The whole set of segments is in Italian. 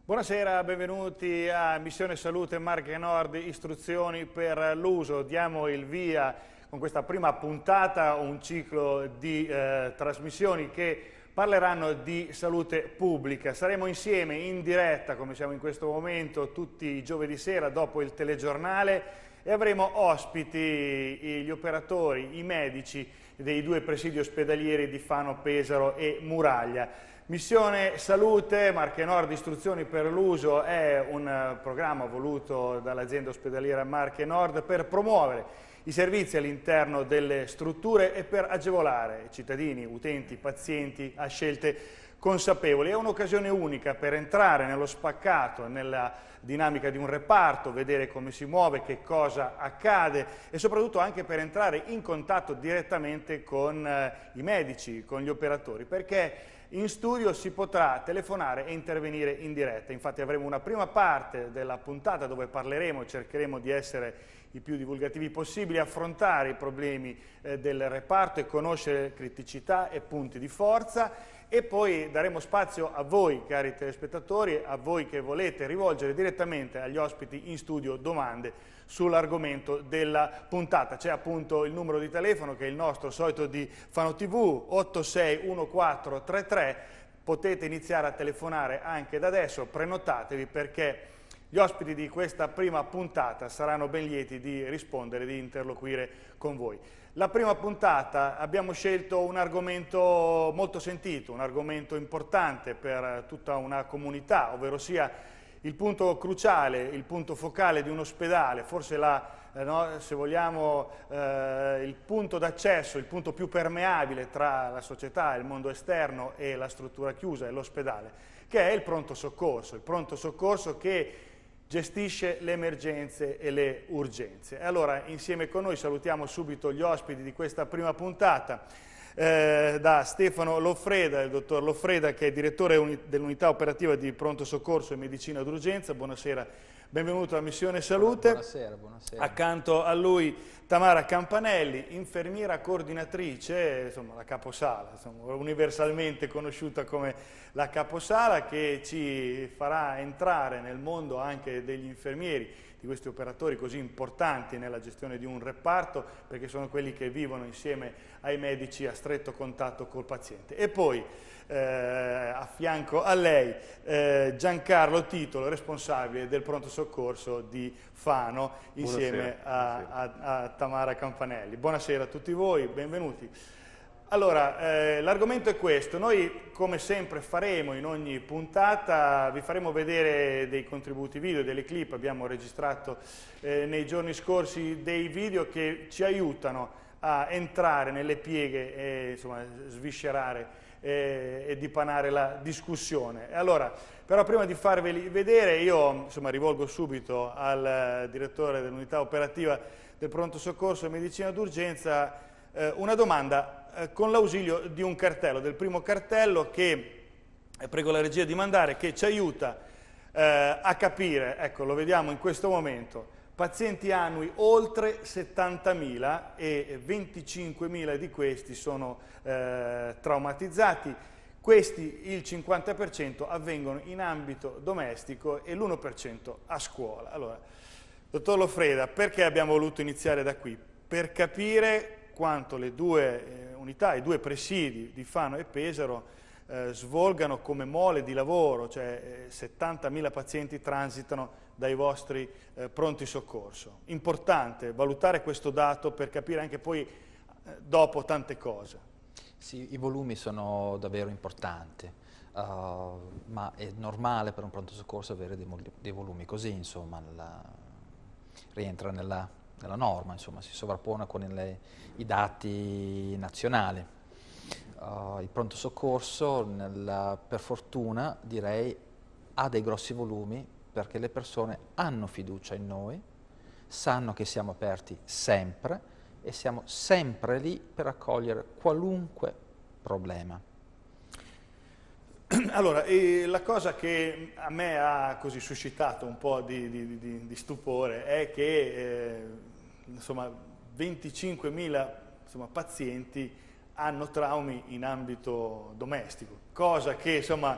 Buonasera, benvenuti a Missione Salute Marche Nord, istruzioni per l'uso. Diamo il via con questa prima puntata, un ciclo di trasmissioni che parleranno di salute pubblica. Saremo insieme in diretta, come siamo in questo momento, tutti i giovedì sera dopo il telegiornale e avremo ospiti gli operatori, i medici dei due presidi ospedalieri di Fano, Pesaro e Muraglia. Missione Salute, Marche Nord, istruzioni per l'uso è un programma voluto dall'azienda ospedaliera Marche Nord per promuovere i servizi all'interno delle strutture e per agevolare cittadini, utenti, pazienti a scelte consapevoli. È un'occasione unica per entrare nello spaccato, nella dinamica di un reparto, vedere come si muove, che cosa accade e soprattutto anche per entrare in contatto direttamente con i medici, con gli operatori, perché in studio si potrà telefonare e intervenire in diretta. Infatti avremo una prima parte della puntata dove parleremo, cercheremo di essere i più divulgativi possibili, affrontare i problemi del reparto e conoscere criticità e punti di forza, e poi daremo spazio a voi, cari telespettatori, a voi che volete rivolgere direttamente agli ospiti in studio domande sull'argomento della puntata. C'è appunto il numero di telefono che è il nostro solito di Fano TV, 861433, potete iniziare a telefonare anche da adesso, prenotatevi perché gli ospiti di questa prima puntata saranno ben lieti di rispondere, di interloquire con voi. La prima puntata abbiamo scelto un argomento molto sentito, un argomento importante per tutta una comunità, ovvero sia il punto cruciale, il punto focale di un ospedale, forse se vogliamo il punto d'accesso, il punto più permeabile tra la società, il mondo esterno e la struttura chiusa e l'ospedale, che è il pronto soccorso che gestisce le emergenze e le urgenze. E allora insieme con noi salutiamo subito gli ospiti di questa prima puntata, da Stefano Loffreda, il dottor Loffreda che è direttore dell'unità operativa di pronto soccorso e medicina d'urgenza. Buonasera, benvenuto a Missione Salute. Buonasera, buonasera. Accanto a lui Tamara Campanelli, infermiera coordinatrice, insomma la caposala, insomma, universalmente conosciuta come la caposala, che ci farà entrare nel mondo anche degli infermieri, di questi operatori così importanti nella gestione di un reparto, perché sono quelli che vivono insieme ai medici a stretto contatto col paziente. E poi a fianco a lei Giancarlo Titolo, responsabile del pronto soccorso di Fano, insieme a Tamara Campanelli. Buonasera a tutti voi, benvenuti. Allora, l'argomento è questo. Noi, come sempre faremo in ogni puntata, vi faremo vedere dei contributi video, delle clip. Abbiamo registrato nei giorni scorsi dei video che ci aiutano a entrare nelle pieghe e insomma, sviscerare e dipanare la discussione. Allora, però prima di farveli vedere io insomma, rivolgo subito al direttore dell'unità operativa del pronto soccorso e medicina d'urgenza una domanda con l'ausilio di un cartello, del primo cartello che prego la regia di mandare, che ci aiuta a capire, ecco lo vediamo in questo momento, pazienti annui oltre 70.000 e 25.000 di questi sono traumatizzati. Questi, il 50%, avvengono in ambito domestico e l'1% a scuola. Allora, dottor Loffreda, perché abbiamo voluto iniziare da qui? Per capire quanto le due unità, i due presidi di Fano e Pesaro svolgano come mole di lavoro, cioè 70.000 pazienti transitano dai vostri pronti soccorso. Importante valutare questo dato per capire anche poi dopo tante cose. Sì, i volumi sono davvero importanti, ma è normale per un pronto soccorso avere dei volumi così, insomma, rientra nella norma, insomma, si sovrappone con i dati nazionali. Il pronto soccorso, per fortuna, direi, ha dei grossi volumi perché le persone hanno fiducia in noi, sanno che siamo aperti sempre e siamo sempre lì per accogliere qualunque problema. Allora, la cosa che a me ha così suscitato un po' di stupore è che insomma, 25.000 pazienti hanno traumi in ambito domestico, cosa che insomma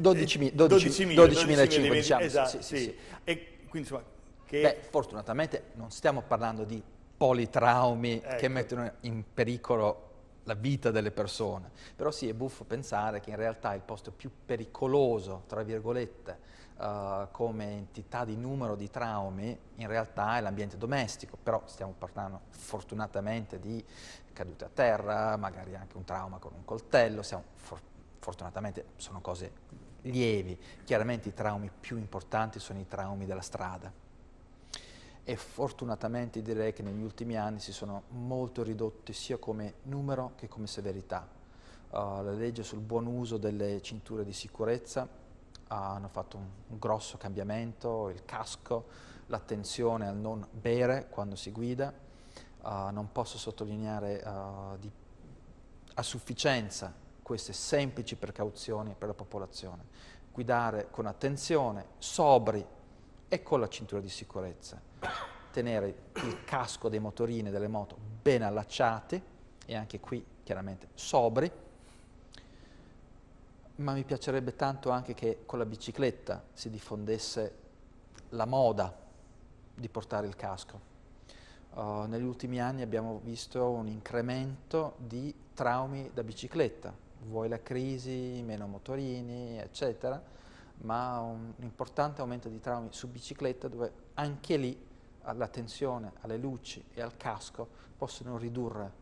12.500 diciamo. Esatto, sì. sì. E quindi insomma fortunatamente non stiamo parlando di politraumi ecco, che mettono in pericolo la vita delle persone, però sì, è buffo pensare che in realtà il posto più pericoloso, tra virgolette, come entità di numero di traumi, in realtà è l'ambiente domestico, però stiamo parlando fortunatamente di cadute a terra, magari anche un trauma con un coltello, fortunatamente sono cose lievi, chiaramente i traumi più importanti sono i traumi della strada. E fortunatamente direi che negli ultimi anni si sono molto ridotti sia come numero che come severità. La legge sul buon uso delle cinture di sicurezza hanno fatto un grosso cambiamento, il casco, l'attenzione al non bere quando si guida. Non posso sottolineare a sufficienza queste semplici precauzioni per la popolazione. Guidare con attenzione, sobri e con la cintura di sicurezza. Tenere il casco dei motorini e delle moto ben allacciati e anche qui chiaramente sobri, ma mi piacerebbe tanto anche che con la bicicletta si diffondesse la moda di portare il casco. Negli ultimi anni abbiamo visto un incremento di traumi da bicicletta, vuoi la crisi, meno motorini, eccetera, ma un importante aumento di traumi su bicicletta dove anche lì l'attenzione alle luci e al casco possono ridurre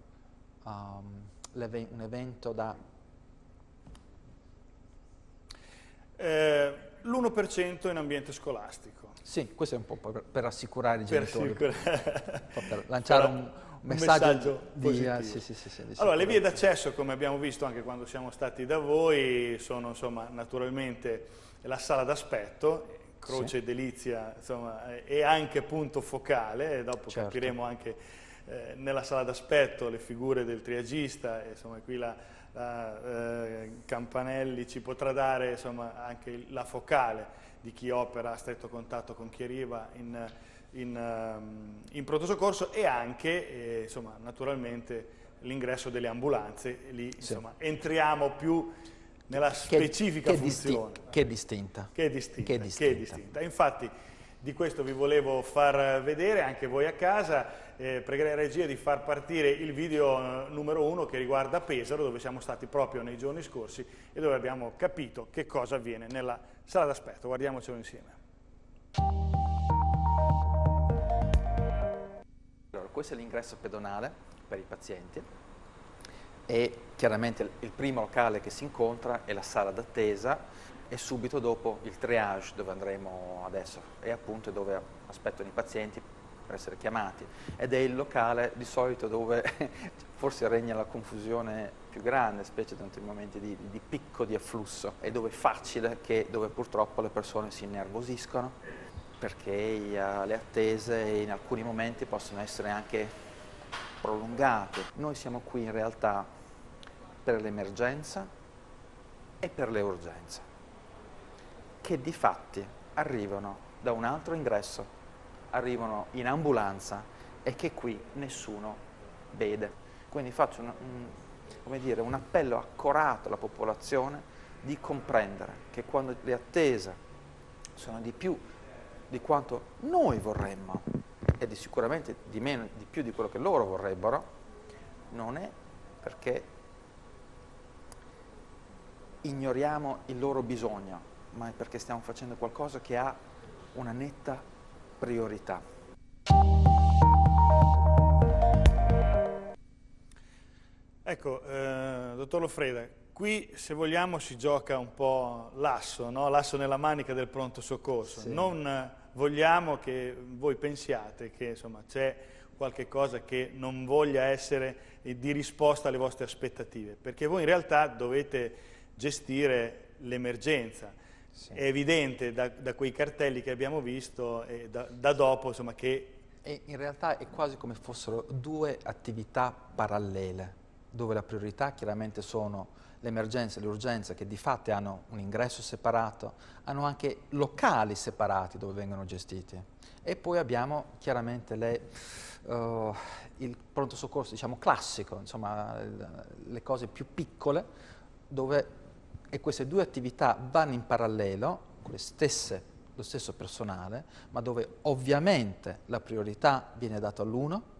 un evento da... L'1% in ambiente scolastico. Sì, questo è un po' per rassicurare i Per genitori, per Però lanciare un messaggio di... positivo. Di allora, le vie d'accesso, come abbiamo visto anche quando siamo stati da voi, sono insomma naturalmente la sala d'aspetto, Croce Delizia, insomma, è anche punto focale, e dopo certo. capiremo anche nella sala d'aspetto le figure del triagista, e, insomma, qui la Campanelli ci potrà dare insomma, anche la focale di chi opera a stretto contatto con chi arriva in pronto soccorso, e anche insomma, naturalmente l'ingresso delle ambulanze. Lì insomma, entriamo più nella specifica funzione. Che è distinta. Che è distinta. Infatti di questo vi volevo far vedere anche voi a casa. Pregherei la regia di far partire il video numero 1 che riguarda Pesaro, dove siamo stati proprio nei giorni scorsi e dove abbiamo capito che cosa avviene nella sala d'aspetto. Guardiamocelo insieme. Allora, questo è l'ingresso pedonale per i pazienti e chiaramente il primo locale che si incontra è la sala d'attesa e subito dopo il triage dove andremo adesso, e appunto dove aspettano i pazienti per essere chiamati, ed è il locale di solito dove forse regna la confusione più grande, specie durante i momenti di picco di afflusso, e dove è facile dove purtroppo le persone si innervosiscono perché le attese in alcuni momenti possono essere anche prolungate. Noi siamo qui in realtà per l'emergenza e per le urgenze, che di fatti arrivano da un altro ingresso, arrivano in ambulanza e che qui nessuno vede. Quindi faccio un appello accorato alla popolazione di comprendere che quando le attese sono di più di quanto noi vorremmo e sicuramente di più di quello che loro vorrebbero, non è perché ignoriamo il loro bisogno, ma è perché stiamo facendo qualcosa che ha una netta priorità. Ecco, dottor Lofreda, qui se vogliamo si gioca un po' l'asso, no? L'asso nella manica del pronto soccorso. Sì. Non vogliamo che voi pensiate che insomma, c'è qualche cosa che non voglia essere di risposta alle vostre aspettative, perché voi in realtà dovete gestire l'emergenza. Sì. È evidente da quei cartelli che abbiamo visto e da dopo insomma, che... E in realtà è quasi come fossero due attività parallele. dove la priorità chiaramente sono le emergenze e le urgenze, che di fatto hanno un ingresso separato, hanno anche locali separati dove vengono gestiti. E poi abbiamo chiaramente il pronto soccorso, diciamo, classico, insomma, le cose più piccole, e queste due attività vanno in parallelo, con lo stesso personale, ma dove ovviamente la priorità viene data all'uno,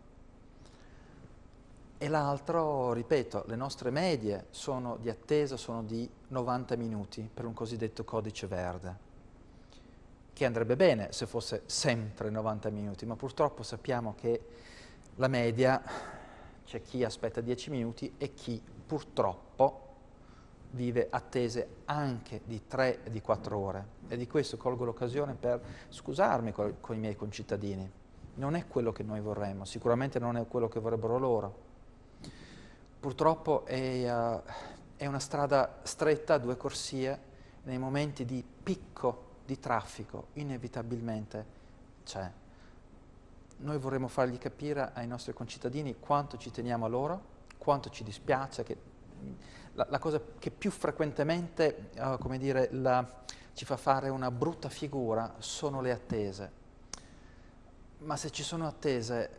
e l'altro, ripeto, le nostre medie di attesa sono di 90 minuti per un cosiddetto codice verde, che andrebbe bene se fosse sempre 90 minuti, ma purtroppo sappiamo che la media, c'è chi aspetta 10 minuti e chi purtroppo vive attese anche di 3 e di 4 ore. E di questo colgo l'occasione per scusarmi con i miei concittadini. Non è quello che noi vorremmo, sicuramente non è quello che vorrebbero loro. Purtroppo è una strada stretta, a due corsie, nei momenti di picco di traffico inevitabilmente c'è. Noi vorremmo fargli capire ai nostri concittadini quanto ci teniamo a loro, quanto ci dispiace, che la cosa che più frequentemente, come dire, ci fa fare una brutta figura sono le attese. Ma se ci sono attese,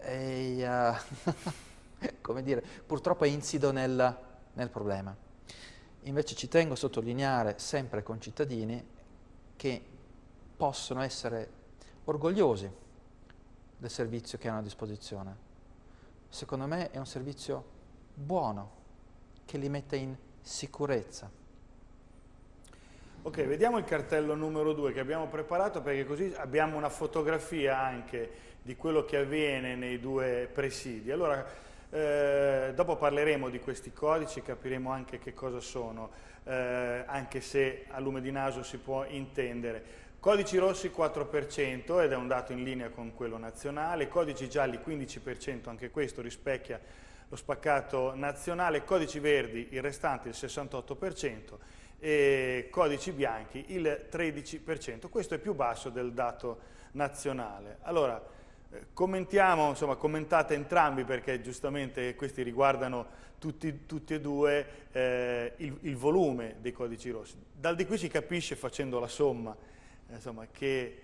come dire, purtroppo è insido nel problema. Invece ci tengo a sottolineare sempre ai concittadini che possono essere orgogliosi del servizio che hanno a disposizione. Secondo me è un servizio buono, che li mette in sicurezza. Ok, vediamo il cartello numero 2 che abbiamo preparato, perché così abbiamo una fotografia anche di quello che avviene nei due presidi. Allora, dopo parleremo di questi codici, capiremo anche che cosa sono, anche se a lume di naso si può intendere. Codici rossi 4% ed è un dato in linea con quello nazionale, codici gialli 15%, anche questo rispecchia lo spaccato nazionale, codici verdi il restante il 68% e codici bianchi il 13%, questo è più basso del dato nazionale. Allora, commentiamo, insomma, commentate entrambi, perché giustamente questi riguardano tutti e due il volume dei codici rossi. Dal di qui si capisce, facendo la somma, insomma, che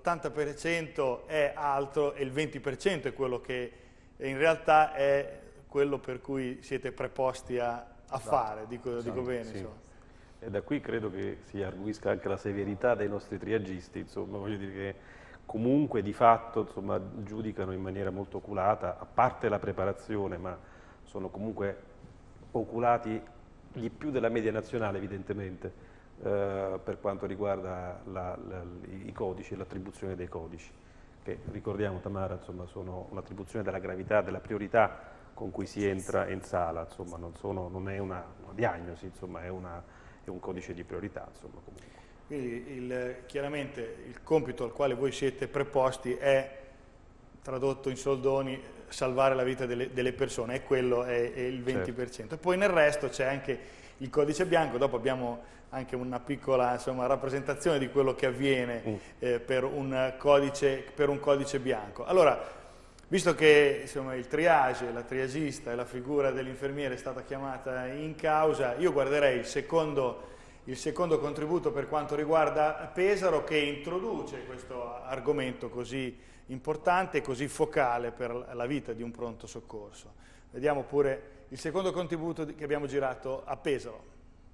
l'80% è altro e il 20% è quello che in realtà è quello per cui siete preposti a fare, dico bene. Sì. Insomma. E da qui credo che si arguisca anche la severità dei nostri triagisti, insomma, voglio dire che comunque di fatto, insomma, giudicano in maniera molto oculata, a parte la preparazione, ma sono comunque oculati di più della media nazionale, evidentemente, per quanto riguarda i codici e l'attribuzione dei codici, che ricordiamo, Tamara, insomma, sono l'attribuzione della gravità, della priorità con cui si entra in sala, insomma, non è una diagnosi, insomma, è un codice di priorità, insomma, comunque. Quindi chiaramente il compito al quale voi siete preposti è, tradotto in soldoni, salvare la vita delle persone, e quello è il 20%. Certo. E poi nel resto c'è anche il codice bianco, dopo abbiamo anche una piccola, insomma, rappresentazione di quello che avviene per un codice bianco. Allora, visto che, insomma, il triage, la triagista e la figura dell'infermiere è stata chiamata in causa, io guarderei il secondo contributo per quanto riguarda Pesaro, che introduce questo argomento così importante e così focale per la vita di un pronto soccorso. Vediamo pure il secondo contributo che abbiamo girato a Pesaro.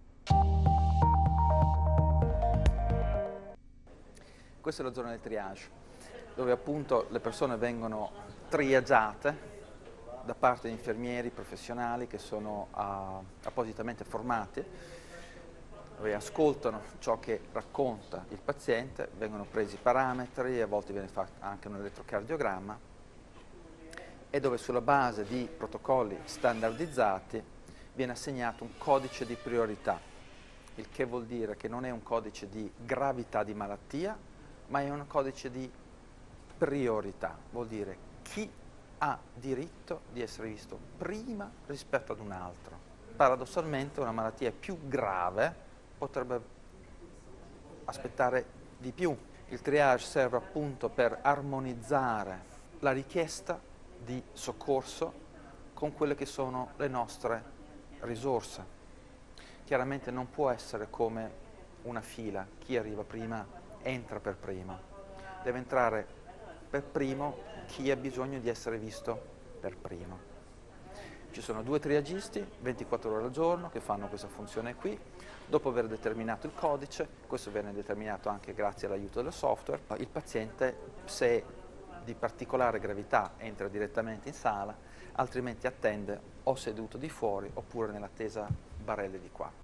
Questa è la zona del triage, dove appunto le persone vengono triaggiate da parte di infermieri professionali che sono appositamente formati, dove ascoltano ciò che racconta il paziente, vengono presi i parametri, a volte viene fatto anche un elettrocardiogramma, e dove sulla base di protocolli standardizzati viene assegnato un codice di priorità, il che vuol dire che non è un codice di gravità di malattia, ma è un codice di priorità, vuol dire chi ha diritto di essere visto prima rispetto ad un altro. Paradossalmente una malattia più grave potrebbe aspettare di più. Il triage serve appunto per armonizzare la richiesta di soccorso con quelle che sono le nostre risorsa. Chiaramente non può essere come una fila, chi arriva prima entra per primo, deve entrare per primo chi ha bisogno di essere visto per primo. Ci sono 2 triagisti, 24 ore al giorno, che fanno questa funzione qui. Dopo aver determinato il codice, questo viene determinato anche grazie all'aiuto del software, il paziente, se di particolare gravità, entra direttamente in sala, altrimenti attende o seduto di fuori oppure nell'attesa barelle di qua.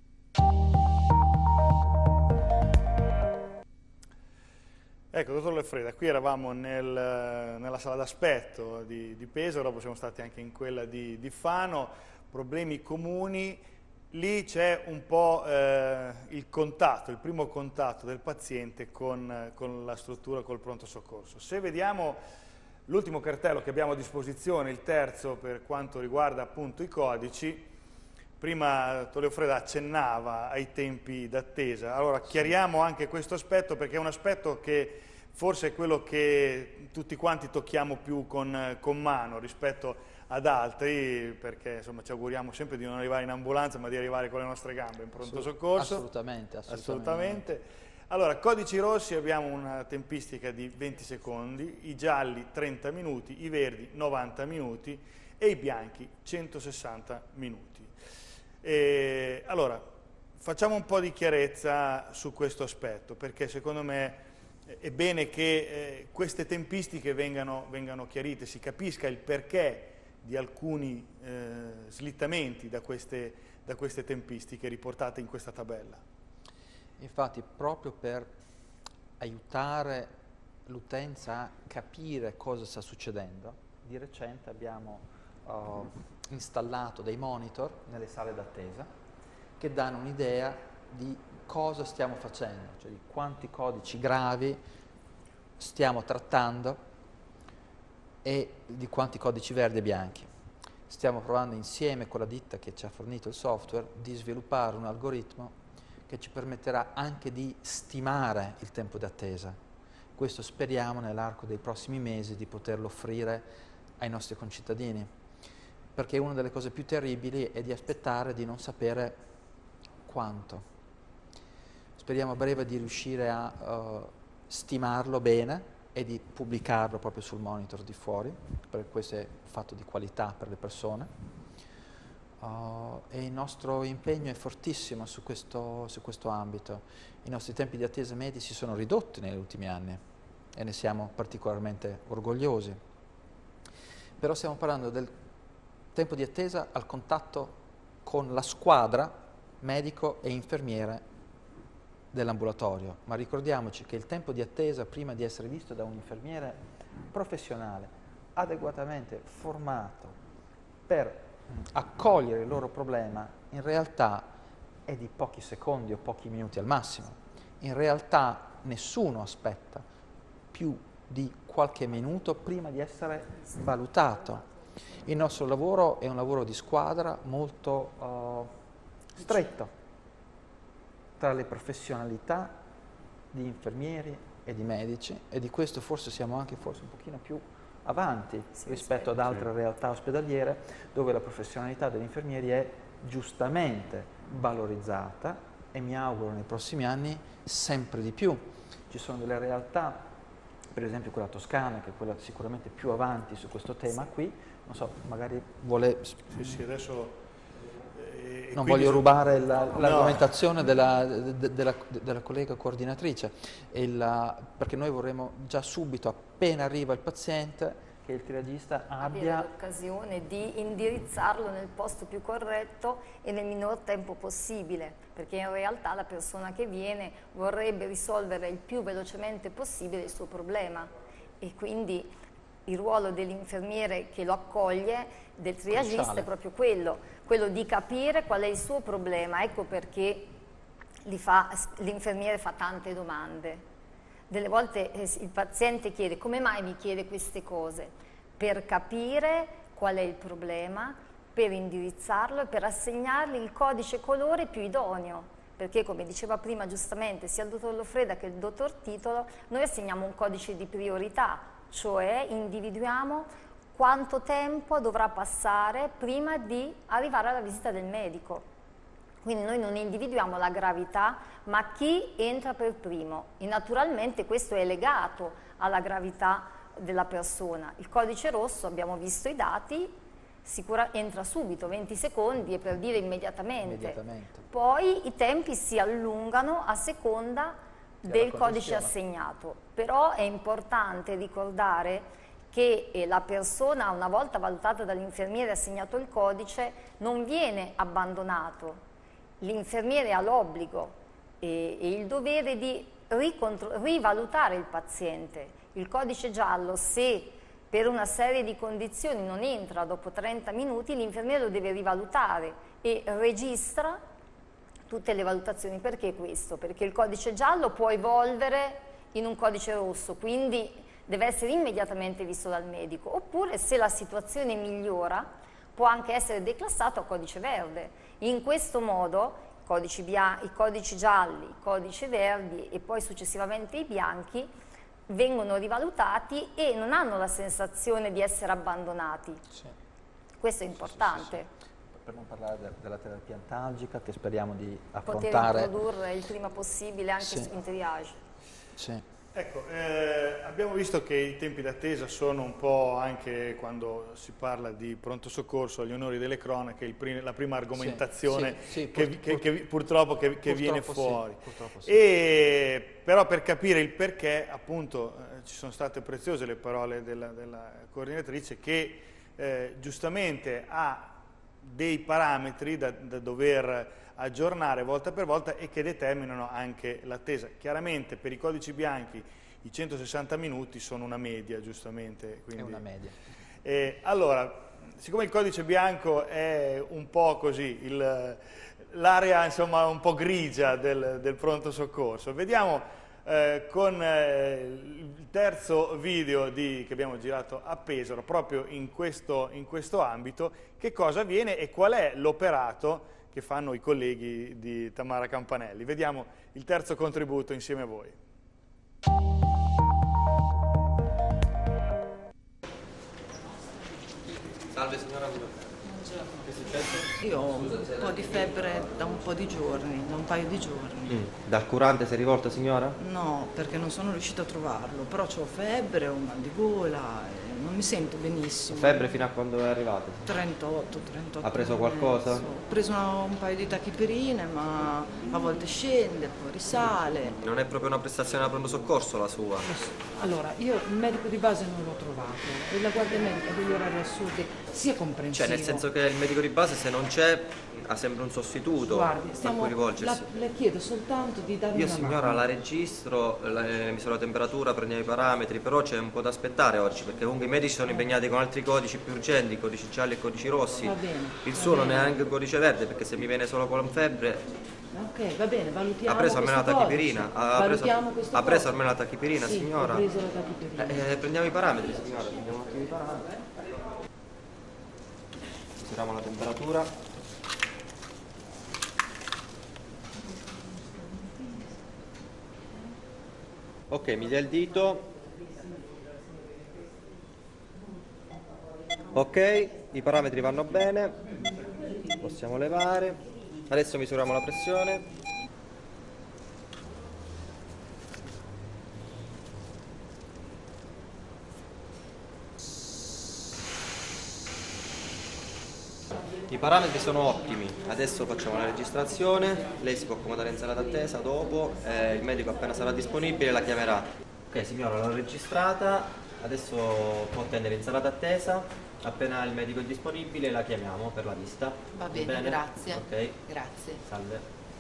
Ecco, dottor Loffreda, qui eravamo nella sala d'aspetto di Pesaro, dopo siamo stati anche in quella di Fano, problemi comuni, lì c'è un po' il contatto, il primo contatto del paziente con la struttura, col pronto soccorso. Se vediamo l'ultimo cartello che abbiamo a disposizione, il terzo per quanto riguarda appunto i codici, prima dottor Loffreda accennava ai tempi d'attesa, allora chiariamo anche questo aspetto perché è un aspetto che forse è quello che tutti quanti tocchiamo più con mano rispetto ad altri, perché insomma ci auguriamo sempre di non arrivare in ambulanza ma di arrivare con le nostre gambe in pronto soccorso. Assolutamente. Allora, codici rossi abbiamo una tempistica di 20 secondi, i gialli 30 minuti, i verdi 90 minuti e i bianchi 160 minuti. Allora, facciamo un po' di chiarezza su questo aspetto, perché secondo me è bene che queste tempistiche vengano chiarite, si capisca il perché di alcuni slittamenti da queste tempistiche riportate in questa tabella. Infatti, proprio per aiutare l'utenza a capire cosa sta succedendo, di recente abbiamo installato dei monitor nelle sale d'attesa che danno un'idea di cosa stiamo facendo, cioè di quanti codici gravi stiamo trattando e di quanti codici verdi e bianchi. Stiamo provando insieme con la ditta che ci ha fornito il software di sviluppare un algoritmo che ci permetterà anche di stimare il tempo di attesa. Questo speriamo nell'arco dei prossimi mesi di poterlo offrire ai nostri concittadini, perché una delle cose più terribili è di aspettare di non sapere quanto. Speriamo a breve di riuscire a stimarlo bene e di pubblicarlo proprio sul monitor di fuori, perché questo è fatto di qualità per le persone. E il nostro impegno è fortissimo su questo ambito. I nostri tempi di attesa medi si sono ridotti negli ultimi anni e ne siamo particolarmente orgogliosi. Però stiamo parlando del tempo di attesa al contatto con la squadra medico e infermiere dell'ambulatorio, ma ricordiamoci che il tempo di attesa prima di essere visto da un infermiere professionale, adeguatamente formato per accogliere il loro problema, in realtà è di pochi secondi o pochi minuti al massimo. In realtà nessuno aspetta più di qualche minuto prima di essere valutato. Il nostro lavoro è un lavoro di squadra molto stretto tra le professionalità di infermieri e di medici, e di questo forse siamo anche un pochino più avanti rispetto ad altre realtà ospedaliere dove la professionalità degli infermieri è giustamente valorizzata e mi auguro nei prossimi anni sempre di più. Ci sono delle realtà, per esempio quella toscana, che è quella sicuramente più avanti su questo tema qui, non so, magari vuole... Sì, adesso... Non voglio rubare l'argomentazione della collega coordinatrice, perché noi vorremmo già subito, appena arriva il paziente, che il triagista abbia l'occasione di indirizzarlo nel posto più corretto e nel minor tempo possibile, perché in realtà la persona che viene vorrebbe risolvere il più velocemente possibile il suo problema, e quindi il ruolo dell'infermiere che lo accoglie, del triagista, è proprio quello di capire qual è il suo problema. Ecco perché l'infermiere fa tante domande. Delle volte il paziente chiede: come mai mi chiede queste cose? Per capire qual è il problema, per indirizzarlo e per assegnargli il codice colore più idoneo. Perché, come diceva prima giustamente sia il dottor Loffreda che il dottor Titolo, noi assegniamo un codice di priorità, cioè individuiamo quanto tempo dovrà passare prima di arrivare alla visita del medico. Quindi noi non individuiamo la gravità, ma chi entra per primo. E naturalmente questo è legato alla gravità della persona. Il codice rosso, abbiamo visto i dati, entra subito, 20 secondi, e per dire immediatamente. Poi i tempi si allungano a seconda del codice assegnato. Però è importante ricordare che la persona, una volta valutata dall'infermiere e assegnato il codice, non viene abbandonato. L'infermiere ha l'obbligo e il dovere di rivalutare il paziente. Il codice giallo, se per una serie di condizioni non entra dopo 30 minuti, l'infermiere lo deve rivalutare e registra tutte le valutazioni. Perché questo? Perché il codice giallo può evolvere in un codice rosso, quindi deve essere immediatamente visto dal medico, oppure se la situazione migliora può anche essere declassato a codice verde. In questo modo i codici gialli, i codici verdi e poi successivamente i bianchi vengono rivalutati e non hanno la sensazione di essere abbandonati. Sì. Questo è importante. Sì. Per non parlare della terapia antalgica, che speriamo di affrontare. Poter introdurre il prima possibile anche in triage. Sì. Ecco, abbiamo visto che i tempi d'attesa sono un po', anche quando si parla di pronto soccorso agli onori delle cronache, la prima argomentazione purtroppo viene fuori. Però per capire il perché, appunto, ci sono state preziose le parole della coordinatrice, che giustamente ha dei parametri da dover aggiornare volta per volta e che determinano anche l'attesa. Chiaramente per i codici bianchi i 160 minuti sono una media, giustamente. Quindi. È una media. Allora, siccome il codice bianco è un po' così, l'area insomma un po' grigia del pronto soccorso, vediamo con il terzo video che abbiamo girato a Pesaro, proprio in questo ambito, che cosa avviene e qual è l'operato che fanno i colleghi di Tamara Campanelli. Vediamo il terzo contributo insieme a voi. Salve signora. Buongiorno. Che è successo? Io ho un po' di febbre da un po' di giorni, da un paio di giorni. Dal curante si è rivolta signora? No, perché non sono riuscita a trovarlo, però ho febbre, ho un mal di gola, non mi sento benissimo. Febbre fino a quando è arrivata? 38. Ha preso qualcosa? Ho preso un paio di tachipirine, ma a volte scende, poi risale. Non è proprio una prestazione da pronto soccorso la sua? Allora, io il medico di base non l'ho trovato, e la guardia medica degli orari assurdi sia comprensivo. Cioè nel senso che il medico di base se non c'è ha sempre un sostituto. Guardi, a cui rivolgersi. Le chiedo soltanto di darmi Io una signora mano. la registro, le misuro la temperatura, prendiamo i parametri, però c'è un po' da aspettare oggi perché comunque i medici sono impegnati con altri codici più urgenti, codici gialli e codici rossi. Va bene, il suo non è anche un codice verde perché se mi viene solo con febbre. Ok, va bene, valutiamo. Ha preso almeno la tachipirina? Ha preso almeno la tachipirina, sì, signora? Ho preso la tachipirina. Prendiamo i parametri, signora, prendiamo un attimo i parametri. Misuriamo la temperatura. Ok, mi dia il dito. Ok, i parametri vanno bene. Possiamo levare. Adesso misuriamo la pressione. I parametri sono ottimi, adesso facciamo la registrazione, lei si può accomodare in sala d'attesa dopo, il medico appena sarà disponibile la chiamerà. Ok signora, l'ho registrata, adesso può attendere in sala d'attesa, appena il medico è disponibile la chiamiamo per la visita. Va bene, grazie. Ok. Grazie. Salve.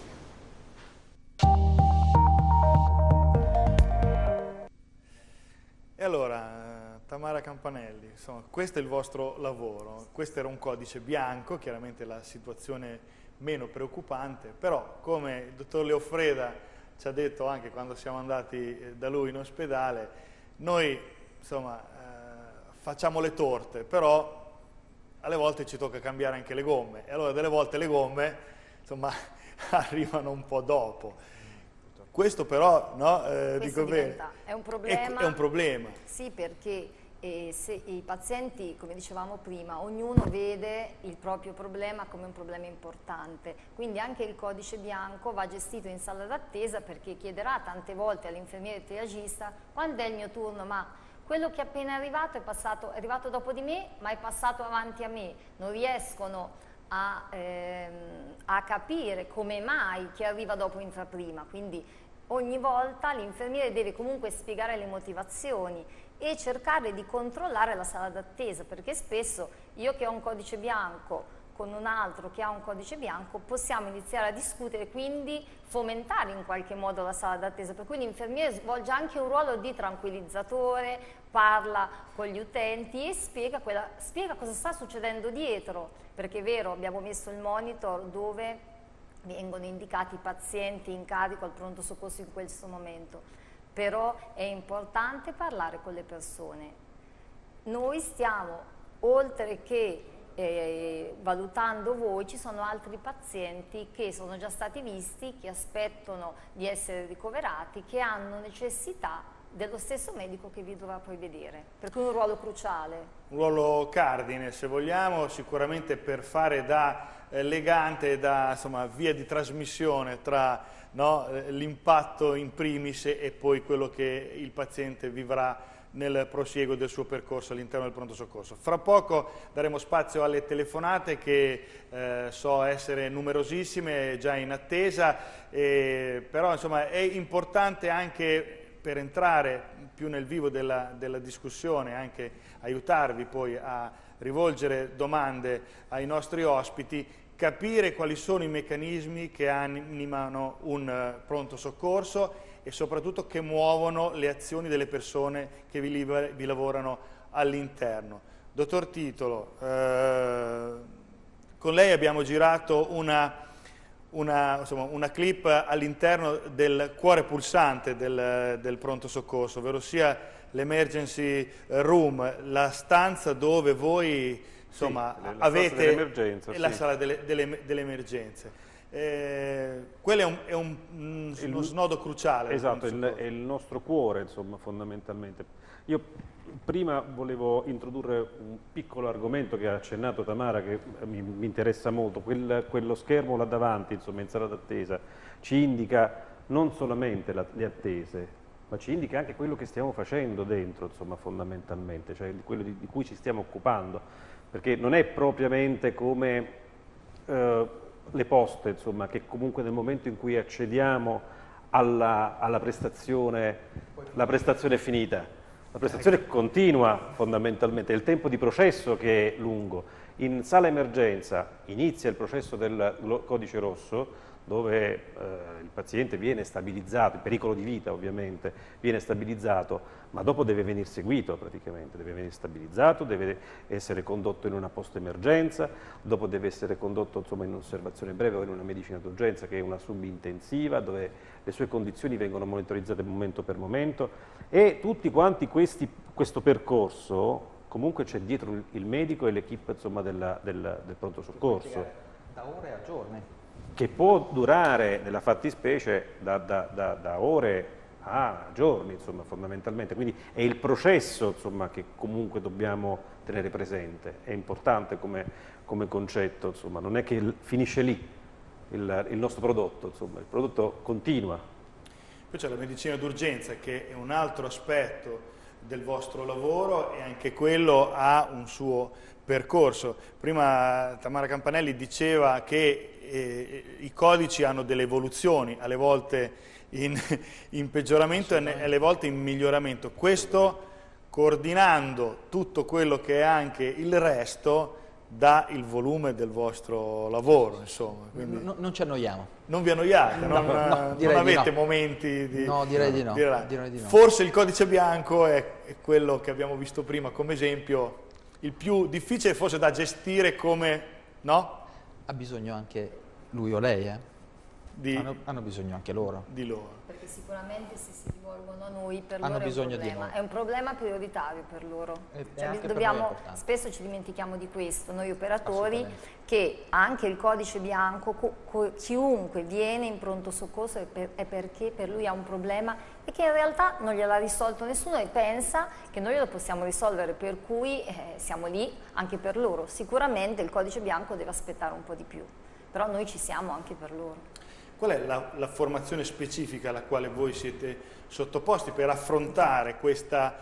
E allora, Tamara Campanelli, insomma, questo è il vostro lavoro, questo era un codice bianco, chiaramente la situazione meno preoccupante, però come il dottor Leoffreda ci ha detto anche quando siamo andati da lui in ospedale, noi insomma facciamo le torte, però alle volte ci tocca cambiare anche le gomme e allora delle volte le gomme insomma arrivano un po' dopo. Questo però, no, dico bene, è un problema. è un problema. Sì, perché e se i pazienti, come dicevamo prima, ognuno vede il proprio problema come un problema importante, quindi anche il codice bianco va gestito in sala d'attesa, perché chiederà tante volte all'infermiere triagista: quando è il mio turno? Ma quello che è appena arrivato è arrivato dopo di me, ma è passato avanti a me. Non riescono a capire come mai chi arriva dopo entra prima, quindi ogni volta l'infermiere deve comunque spiegare le motivazioni e cercare di controllare la sala d'attesa, perché spesso io che ho un codice bianco con un altro che ha un codice bianco possiamo iniziare a discutere, quindi fomentare in qualche modo la sala d'attesa, per cui l'infermiere svolge anche un ruolo di tranquillizzatore, parla con gli utenti e spiega cosa sta succedendo dietro, perché è vero, abbiamo messo il monitor dove vengono indicati i pazienti in carico al pronto soccorso in questo momento, però è importante parlare con le persone. Noi stiamo, oltre che valutando voi, ci sono altri pazienti che sono già stati visti, che aspettano di essere ricoverati, che hanno necessità dello stesso medico che vi dovrà poi vedere, per cui è un ruolo cruciale. Un ruolo cardine, se vogliamo, sicuramente per fare da legante, da insomma, via di trasmissione tra l'impatto in primis e poi quello che il paziente vivrà nel prosieguo del suo percorso all'interno del pronto soccorso. Fra poco daremo spazio alle telefonate che so essere numerosissime, già in attesa, però insomma è importante anche per entrare più nel vivo della discussione, anche aiutarvi poi a rivolgere domande ai nostri ospiti, capire quali sono i meccanismi che animano un pronto soccorso e soprattutto che muovono le azioni delle persone che vi lavorano all'interno. Dottor Titolo, con lei abbiamo girato una clip all'interno del cuore pulsante del pronto soccorso, ovvero sia l'emergency room, la stanza dove voi insomma, avete la sala delle emergenze. Quello è uno snodo cruciale. Esatto, è il nostro cuore, insomma, fondamentalmente. Io prima volevo introdurre un piccolo argomento che ha accennato Tamara, che mi interessa molto. Quello schermo là davanti, insomma, in sala d'attesa, ci indica non solamente le attese, ma ci indica anche quello che stiamo facendo dentro, insomma, fondamentalmente, cioè quello di cui ci stiamo occupando, perché non è propriamente come le poste, insomma, che comunque nel momento in cui accediamo alla prestazione, la prestazione è finita. La prestazione continua fondamentalmente, è il tempo di processo che è lungo. In sala emergenza inizia il processo del codice rosso, dove il paziente viene stabilizzato, il pericolo di vita ovviamente viene stabilizzato, ma dopo deve venire seguito praticamente, deve venire stabilizzato, deve essere condotto in una post-emergenza, dopo deve essere condotto insomma, in osservazione breve o in una medicina d'urgenza che è una subintensiva, dove le sue condizioni vengono monitorizzate momento per momento e tutti quanti questo percorso, comunque c'è dietro il medico e l'equipe del pronto soccorso. Da ore a giorni. Che può durare nella fattispecie da ore a giorni, insomma, fondamentalmente. Quindi è il processo, insomma, che comunque dobbiamo tenere presente. È importante come concetto, insomma, non è che finisce lì il nostro prodotto, insomma, il prodotto continua. Poi c'è la medicina d'urgenza, che è un altro aspetto del vostro lavoro e anche quello ha un suo percorso. Prima Tamara Campanelli diceva che i codici hanno delle evoluzioni, alle volte in peggioramento e alle volte in miglioramento. Questo, coordinando tutto quello che è anche il resto, dà il volume del vostro lavoro, insomma. Quindi non ci annoiamo. Non vi annoiate, No, non avete no. momenti di... No, direi di no. Direi di no. Forse il codice bianco è quello che abbiamo visto prima come esempio, il più difficile forse da gestire come... no? Ha bisogno anche lui o lei, hanno bisogno anche loro. Di loro. Perché sicuramente se si rivolgono a noi, per Hanno loro bisogno di noi. è un problema prioritario per loro. Cioè, spesso ci dimentichiamo di questo, noi operatori, che anche il codice bianco, chiunque viene in pronto soccorso è perché per lui ha un problema e che in realtà non gliel'ha risolto nessuno e pensa che noi lo possiamo risolvere, per cui siamo lì anche per loro. Sicuramente il codice bianco deve aspettare un po' di più, però noi ci siamo anche per loro. Qual è la formazione specifica alla quale voi siete sottoposti per affrontare questa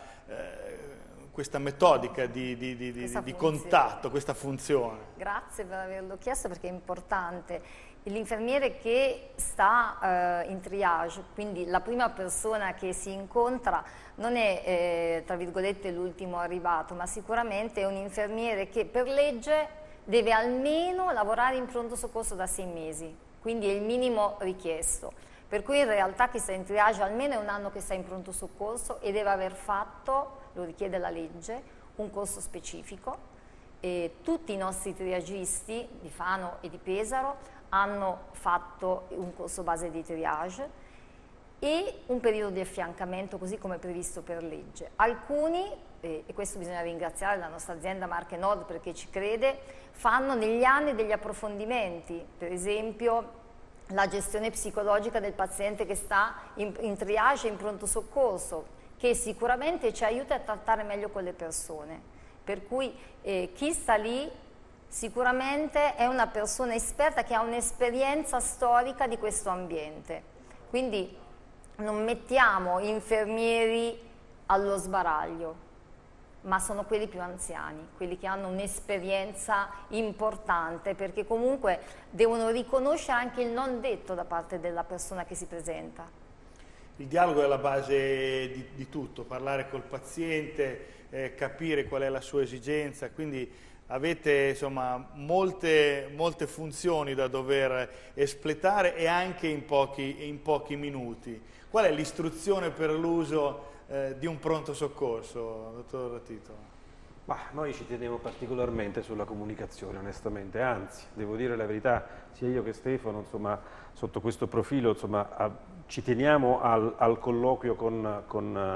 metodica di contatto, questa funzione? Grazie per averlo chiesto perché è importante. L'infermiere che sta in triage, quindi la prima persona che si incontra, non è tra virgolette l'ultimo arrivato, ma sicuramente è un infermiere che per legge deve almeno lavorare in pronto soccorso da 6 mesi, quindi è il minimo richiesto. Per cui in realtà chi sta in triage almeno è un anno che sta in pronto soccorso e deve aver fatto, lo richiede la legge, un corso specifico. E tutti i nostri triagisti di Fano e di Pesaro hanno fatto un corso base di triage e un periodo di affiancamento così come previsto per legge. Alcuni, e questo bisogna ringraziare la nostra azienda Marche Nord perché ci crede, fanno negli anni degli approfondimenti, per esempio la gestione psicologica del paziente che sta in triage e in pronto soccorso, che sicuramente ci aiuta a trattare meglio con le persone. Per cui chi sta lì sicuramente è una persona esperta che ha un'esperienza storica di questo ambiente. Quindi non mettiamo infermieri allo sbaraglio, ma sono quelli più anziani, quelli che hanno un'esperienza importante, perché comunque devono riconoscere anche il non detto da parte della persona che si presenta. Il dialogo è la base di tutto, parlare col paziente, capire qual è la sua esigenza, quindi avete insomma molte funzioni da dover espletare e anche in pochi minuti. Qual è l'istruzione per l'uso di un pronto soccorso, dottor Tito? Noi ci teniamo particolarmente sulla comunicazione, onestamente, anzi, devo dire la verità, sia io che Stefano, insomma, sotto questo profilo, insomma, ci teniamo al colloquio con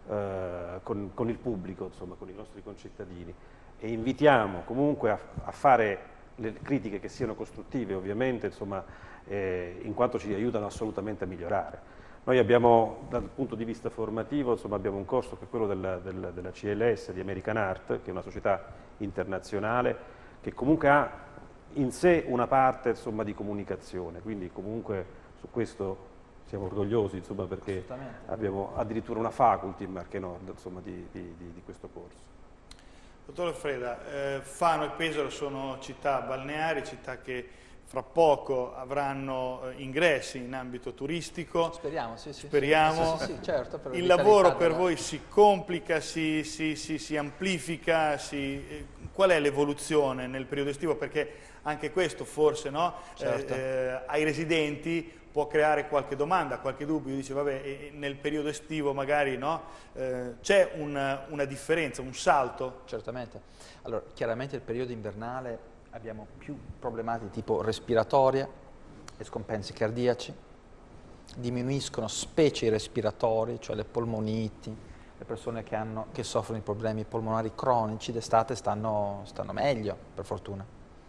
il pubblico, insomma, con i nostri concittadini, e invitiamo comunque a fare le critiche che siano costruttive, ovviamente, insomma, in quanto ci aiutano assolutamente a migliorare. Noi abbiamo, dal punto di vista formativo, insomma, abbiamo un corso che è quello della CLS, di American Art, che è una società internazionale, che comunque ha in sé una parte, insomma, di comunicazione, quindi comunque su questo siamo orgogliosi, insomma, perché abbiamo addirittura una faculty in Marche Nord, insomma, di questo corso. Dottor Freda, Fano e Pesaro sono città balneari, città che fra poco avranno ingressi in ambito turistico. Speriamo, sì. Speriamo. Sì, certo, il lavoro per voi si complica, si amplifica, qual è l'evoluzione nel periodo estivo? Perché anche questo forse, no? Certo. Ai residenti può creare qualche domanda, qualche dubbio, dice vabbè, nel periodo estivo magari no? C'è una differenza, un salto? Certamente. Allora, chiaramente il periodo invernale abbiamo più problematiche tipo respiratorie e scompensi cardiaci, diminuiscono specie i respiratori, cioè le polmoniti, le persone che soffrono di problemi polmonari cronici d'estate stanno meglio, per fortuna.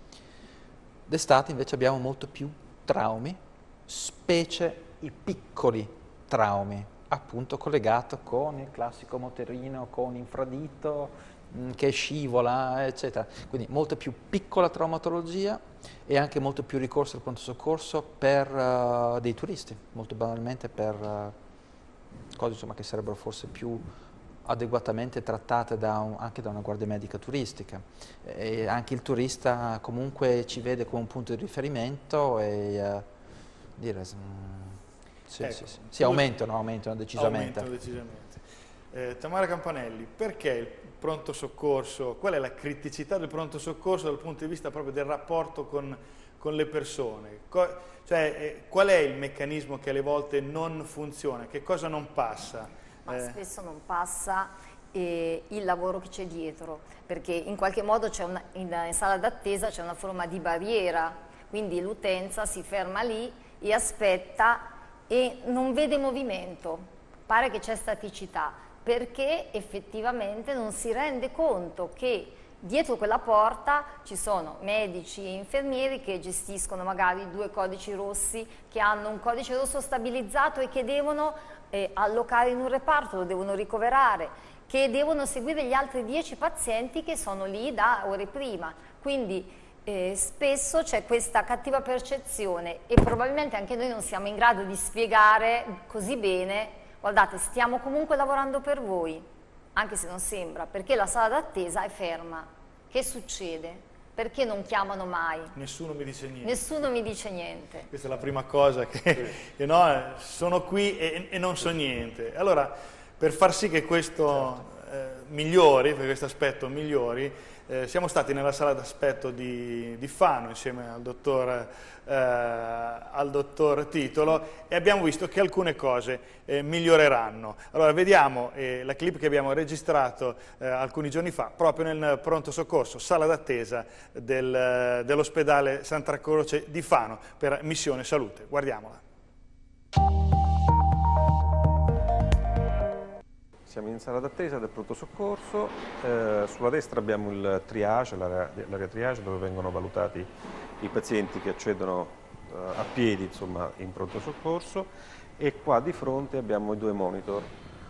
D'estate invece abbiamo molto più traumi, specie i piccoli traumi, appunto collegato con il classico motorino con infradito che scivola, eccetera. Quindi molta più piccola traumatologia e anche molto più ricorso al pronto soccorso per dei turisti, molto banalmente per cose insomma, che sarebbero forse più adeguatamente trattate anche da una guardia medica turistica. E anche il turista comunque ci vede come un punto di riferimento e dire sì, aumentano decisamente. Aumentano decisamente. Tamara Campanelli, perché il pronto soccorso, qual è la criticità del pronto soccorso dal punto di vista proprio del rapporto con le persone? Qual è il meccanismo che alle volte non funziona? Che cosa non passa? Ma spesso non passa il lavoro che c'è dietro, perché in qualche modo in sala d'attesa c'è una forma di barriera, quindi l'utenza si ferma lì e aspetta e non vede movimento, pare che c'è staticità, perché effettivamente non si rende conto che dietro quella porta ci sono medici e infermieri che gestiscono magari 2 codici rossi, che hanno un codice rosso stabilizzato e che devono allocare in un reparto, lo devono ricoverare, che devono seguire gli altri 10 pazienti che sono lì da ore prima. Quindi spesso c'è questa cattiva percezione e probabilmente anche noi non siamo in grado di spiegare così bene: guardate, stiamo comunque lavorando per voi, anche se non sembra, perché la sala d'attesa è ferma. Che succede? Perché non chiamano mai? Nessuno mi dice niente. Nessuno mi dice niente. Questa è la prima cosa, che no, sono qui e non so niente. Allora, per far sì che questo migliori, per questo aspetto migliori, siamo stati nella sala d'aspetto di Fano insieme al dottor Titolo e abbiamo visto che alcune cose miglioreranno. Allora vediamo la clip che abbiamo registrato alcuni giorni fa proprio nel pronto soccorso, sala d'attesa dell'ospedale Santa Croce di Fano per Missione Salute. Guardiamola. Siamo in sala d'attesa del pronto soccorso, sulla destra abbiamo il triage, l'area triage dove vengono valutati i pazienti che accedono a piedi, insomma, in pronto soccorso, e qua di fronte abbiamo i due monitor,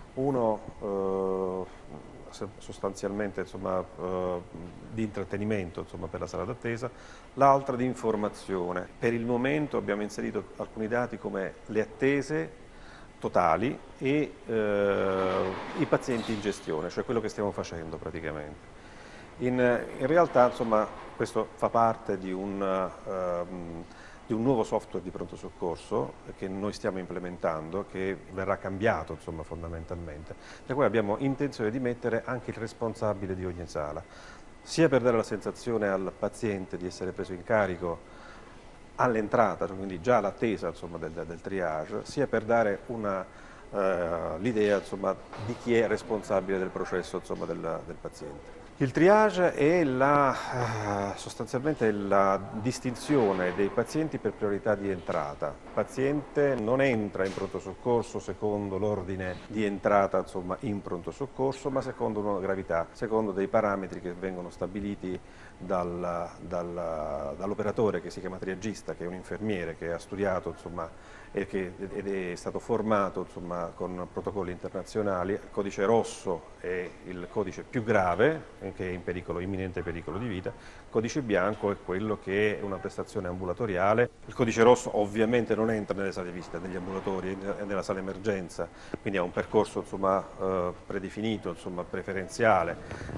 uno sostanzialmente, insomma, di intrattenimento, insomma, per la sala d'attesa, l'altra di informazione. Per il momento abbiamo inserito alcuni dati come le attese totali e i pazienti in gestione, cioè quello che stiamo facendo praticamente. In realtà, insomma, questo fa parte di un nuovo software di pronto soccorso che noi stiamo implementando, che verrà cambiato, insomma, fondamentalmente, per cui abbiamo intenzione di mettere anche il responsabile di ogni sala, sia per dare la sensazione al paziente di essere preso in carico all'entrata, quindi già all'attesa, insomma, del triage, sia per dare l'idea, insomma, di chi è responsabile del processo, insomma, del paziente. Il triage è sostanzialmente la distinzione dei pazienti per priorità di entrata. Il paziente non entra in pronto soccorso secondo l'ordine di entrata, insomma, in pronto soccorso, ma secondo una gravità, secondo dei parametri che vengono stabiliti dall'operatore che si chiama triagista, che è un infermiere che ha studiato, insomma, ed è stato formato, insomma, con protocolli internazionali. Il codice rosso è il codice più grave, che è in pericolo, imminente pericolo di vita. Il codice bianco è quello che è una prestazione ambulatoriale. Il codice rosso ovviamente non entra nelle sale visita, negli ambulatori e nella sala emergenza, quindi ha un percorso, insomma, predefinito, insomma, preferenziale,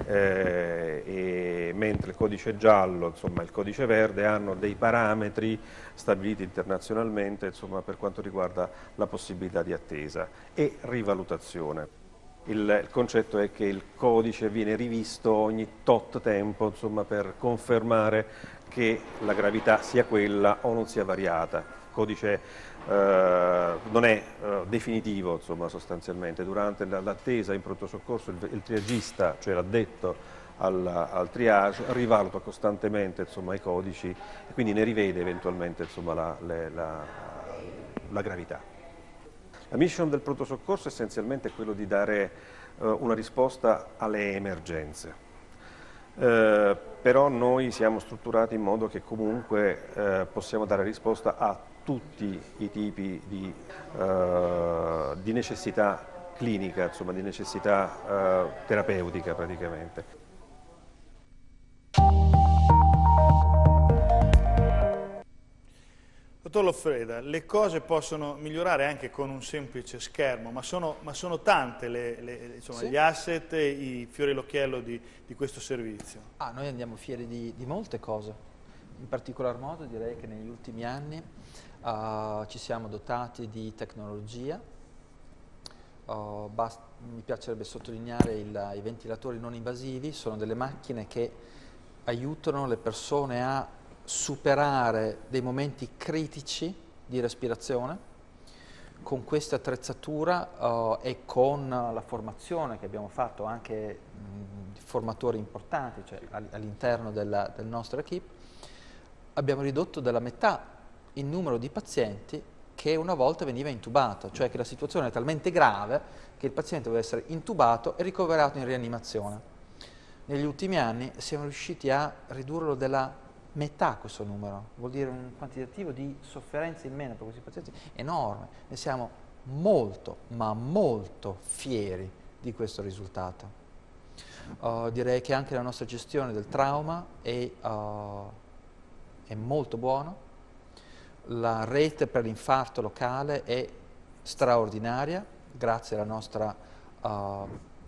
mentre il codice giallo, insomma, il codice verde hanno dei parametri stabiliti internazionalmente, insomma, per quanto riguarda la possibilità di attesa e rivalutazione. Il concetto è che il codice viene rivisto ogni tot tempo, insomma, per confermare che la gravità sia quella o non sia variata. Il codice non è definitivo, insomma, sostanzialmente. Durante l'attesa in pronto soccorso il triagista, cioè l'addetto al triage, rivaluta costantemente, insomma, i codici e quindi ne rivede eventualmente, insomma, la gravità. La mission del pronto soccorso essenzialmente è quello di dare una risposta alle emergenze, però noi siamo strutturati in modo che comunque possiamo dare risposta a tutti i tipi di necessità clinica, insomma, di necessità terapeutica praticamente. Dottor Loffreda, le cose possono migliorare anche con un semplice schermo, ma sono tante insomma, sì, gli asset e i fiori all'occhiello di questo servizio. Noi andiamo fieri di molte cose. In particolar modo direi che negli ultimi anni ci siamo dotati di tecnologia. Mi piacerebbe sottolineare i ventilatori non invasivi. Sono delle macchine che aiutano le persone a superare dei momenti critici di respirazione. Con questa attrezzatura e con la formazione che abbiamo fatto anche di formatori importanti, cioè all'interno del nostro equipe, abbiamo ridotto della metà il numero di pazienti che una volta veniva intubato, cioè che la situazione è talmente grave che il paziente deve essere intubato e ricoverato in rianimazione. Negli ultimi anni siamo riusciti a ridurlo della metà questo numero, vuol dire un quantitativo di sofferenza in meno per questi pazienti enorme. Ne siamo molto, ma molto fieri di questo risultato. Direi che anche la nostra gestione del trauma è molto buona. La rete per l'infarto locale è straordinaria, grazie alla nostra, al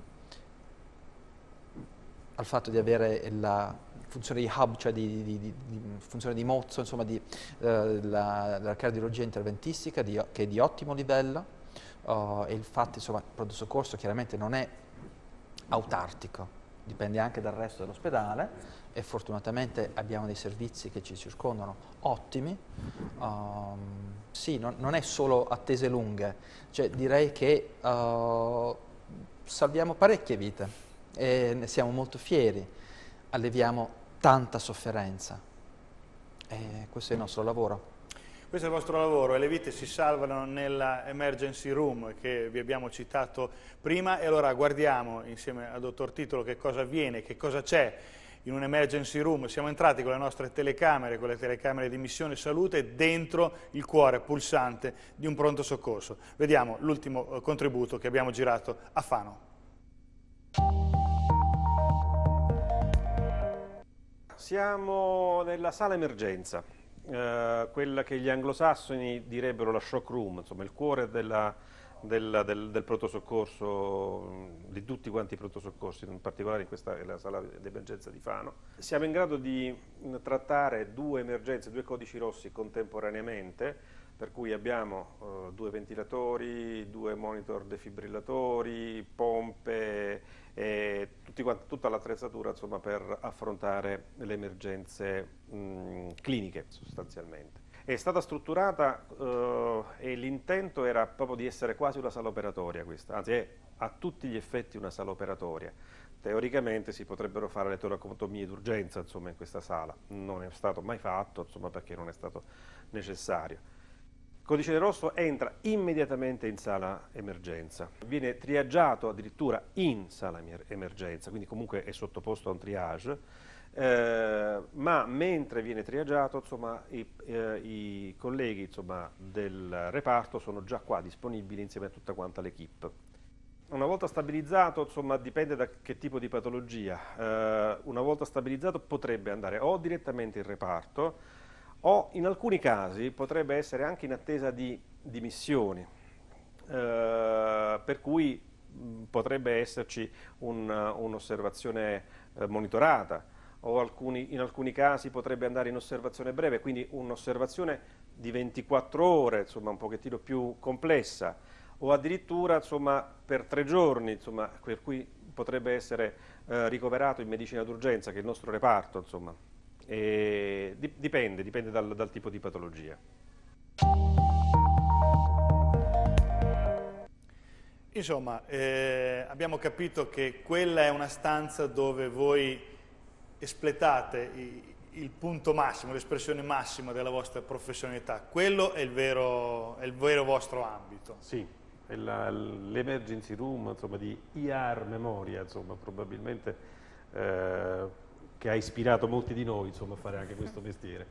fatto di avere la funzione di hub, cioè di funzione di mozzo, insomma, della cardiologia interventistica che è di ottimo livello, e il fatto, insomma, il pronto soccorso chiaramente non è autartico, dipende anche dal resto dell'ospedale, e fortunatamente abbiamo dei servizi che ci circondano ottimi. Sì, non è solo attese lunghe, cioè direi che salviamo parecchie vite e ne siamo molto fieri, alleviamo tanta sofferenza e questo è il nostro lavoro. Questo è il vostro lavoro e le vite si salvano nella emergency room che vi abbiamo citato prima, e allora guardiamo insieme al dottor Titolo che cosa avviene, che cosa c'è in un emergency room. Siamo entrati con le nostre telecamere, con le telecamere di Missione Salute, dentro il cuore pulsante di un pronto soccorso. Vediamo l'ultimo contributo che abbiamo girato a Fano. Siamo nella sala emergenza, quella che gli anglosassoni direbbero la shock room, insomma il cuore del pronto soccorso, di tutti quanti i pronto soccorsi, in particolare in questa è la sala d'emergenza di Fano. Siamo in grado di trattare 2 emergenze, 2 codici rossi contemporaneamente, per cui abbiamo 2 ventilatori, 2 monitor defibrillatori, pompe, tutta l'attrezzatura, insomma, per affrontare le emergenze cliniche sostanzialmente. È stata strutturata e l'intento era proprio di essere quasi una sala operatoria questa, anzi è a tutti gli effetti una sala operatoria. Teoricamente si potrebbero fare le toracotomie d'urgenza, insomma, in questa sala. Non è stato mai fatto, insomma, perché non è stato necessario. Il codice rosso entra immediatamente in sala emergenza, viene triaggiato addirittura in sala emergenza, quindi comunque è sottoposto a un triage, ma mentre viene triagiato, insomma, i colleghi, insomma, del reparto sono già qua disponibili insieme a tutta quanta l'equipe. Una volta stabilizzato, insomma, dipende da che tipo di patologia, una volta stabilizzato potrebbe andare o direttamente in reparto, o in alcuni casi potrebbe essere anche in attesa di dimissioni, per cui potrebbe esserci un'osservazione monitorata, o in alcuni casi potrebbe andare in osservazione breve, quindi un'osservazione di 24 ore, insomma un pochettino più complessa, o addirittura, insomma, per 3 giorni, insomma, per cui potrebbe essere ricoverato in medicina d'urgenza, che è il nostro reparto, insomma. Dipende dal tipo di patologia. Insomma, abbiamo capito che quella è una stanza dove voi espletate il punto massimo, l'espressione massima della vostra professionalità. Quello è il vero vostro ambito. Sì, è l'emergency room, insomma, di IR Memoria, insomma, probabilmente che ha ispirato molti di noi, insomma, a fare anche questo mestiere.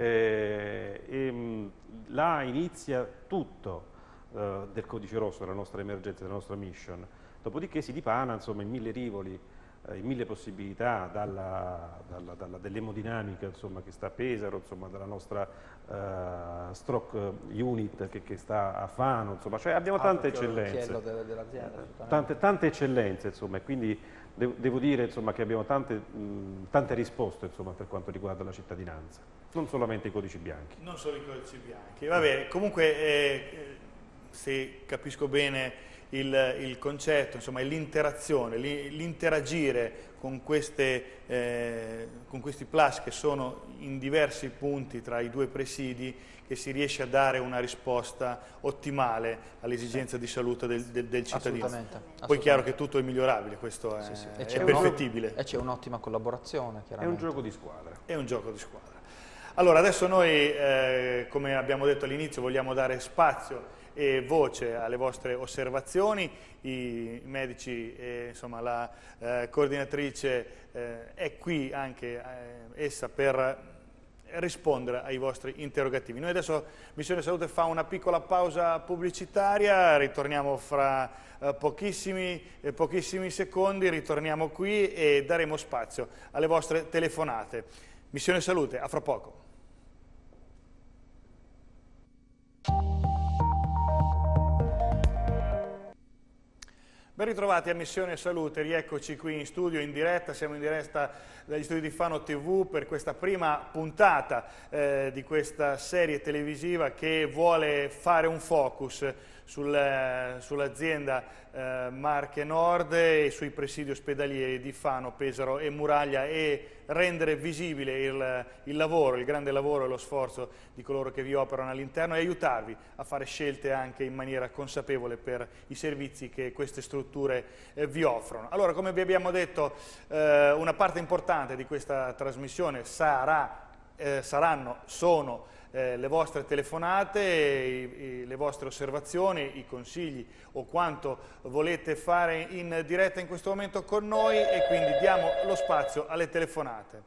Là inizia tutto del codice rosso, della nostra emergenza, della nostra mission. Dopodiché si dipana, insomma, in 1000 rivoli, in 1000 possibilità, dell'emodinamica, insomma, che sta a Pesaro, insomma, dalla nostra stroke unit che sta a Fano, insomma, cioè abbiamo tante eccellenze, tante eccellenze, insomma, e quindi devo dire, insomma, che abbiamo tante risposte, insomma, per quanto riguarda la cittadinanza, non solamente i codici bianchi. Non solo i codici bianchi. Vabbè, comunque, se capisco bene il concetto, insomma, è l'interazione, l'interagire con questi plus che sono in diversi punti tra i 2 presidi, che si riesce a dare una risposta ottimale all'esigenza di salute del cittadino. Assolutamente. Poi è chiaro che tutto è migliorabile, questo è perfettibile. E c'è un'ottima collaborazione, chiaramente. È un gioco di squadra. È un gioco di squadra. Allora, adesso noi, come abbiamo detto all'inizio, vogliamo dare spazio e voce alle vostre osservazioni. I medici, insomma, la coordinatrice è qui anche essa per rispondere ai vostri interrogativi. Noi adesso Missione Salute fa una piccola pausa pubblicitaria, ritorniamo fra pochissimi secondi, ritorniamo qui e daremo spazio alle vostre telefonate. Missione Salute, a fra poco. Ben ritrovati a Missione Salute, rieccoci qui in studio, in diretta, siamo in diretta dagli studi di Fano TV per questa prima puntata di questa serie televisiva che vuole fare un focus sull'azienda Marche Nord e sui presidi ospedalieri di Fano, Pesaro e Muraglia e rendere visibile il lavoro, il grande lavoro e lo sforzo di coloro che vi operano all'interno e aiutarvi a fare scelte anche in maniera consapevole per i servizi che queste strutture vi offrono. Allora, come vi abbiamo detto, una parte importante di questa trasmissione sono le vostre telefonate, le vostre osservazioni, i consigli o quanto volete fare in diretta in questo momento con noi e quindi diamo lo spazio alle telefonate.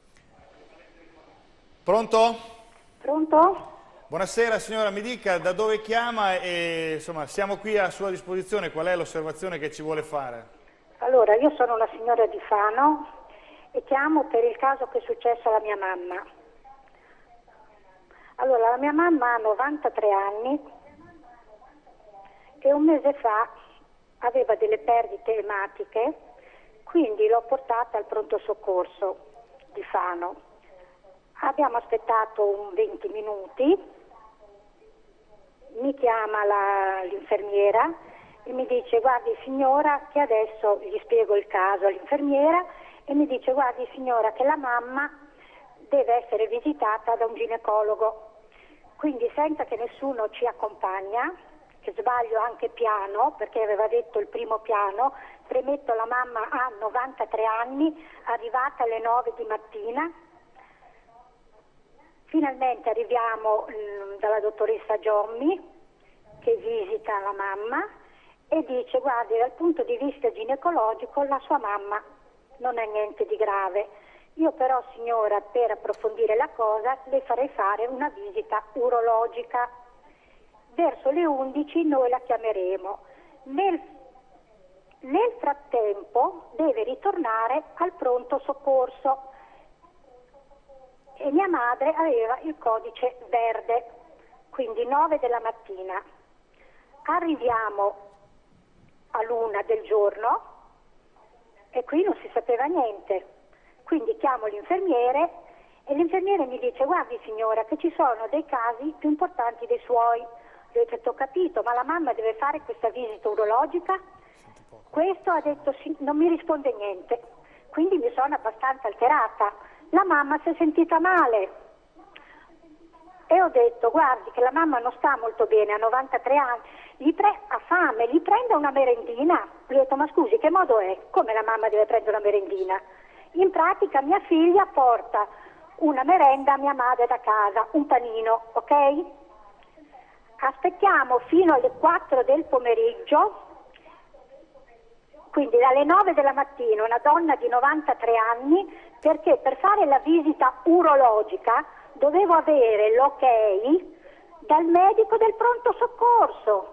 Pronto? Pronto? Buonasera signora, mi dica da dove chiama e insomma siamo qui a sua disposizione, qual è l'osservazione che ci vuole fare? Allora, io sono una signora di Fano e chiamo per il caso che è successo alla mia mamma. Allora, la mia mamma ha 93 anni e un mese fa aveva delle perdite ematiche, quindi l'ho portata al pronto soccorso di Fano. Abbiamo aspettato 20 minuti, mi chiama l'infermiera e mi dice: guardi signora, che adesso gli spiego il caso all'infermiera e mi dice: guardi signora, che la mamma deve essere visitata da un ginecologo, quindi senza che nessuno ci accompagna, che sbaglio anche piano, perché aveva detto il primo piano, premetto la mamma ha 93 anni, arrivata alle 9 di mattina, finalmente arriviamo dalla dottoressa Giommi che visita la mamma e dice: guardi, dal punto di vista ginecologico la sua mamma non è niente di grave. Io però signora, per approfondire la cosa, le farei fare una visita urologica. Verso le 11 noi la chiameremo. Nel frattempo deve ritornare al pronto soccorso e mia madre aveva il codice verde, quindi 9 della mattina. Arriviamo all'1 del giorno e qui non si sapeva niente. Quindi chiamo l'infermiere e l'infermiere mi dice: guardi signora, che ci sono dei casi più importanti dei suoi. Gli ho detto: ho capito, ma la mamma deve fare questa visita urologica? Questo ha detto sì, non mi risponde niente. Quindi mi sono abbastanza alterata. La mamma si è sentita male e ho detto: guardi che la mamma non sta molto bene, ha 93 anni, ha fame, gli prenda una merendina. Gli ho detto: ma scusi, che modo è? Come la mamma deve prendere una merendina? In pratica mia figlia porta una merenda a mia madre da casa, un panino, ok? Aspettiamo fino alle 4 del pomeriggio, quindi dalle 9 della mattina, una donna di 93 anni, perché per fare la visita urologica dovevo avere l'ok dal medico del pronto soccorso.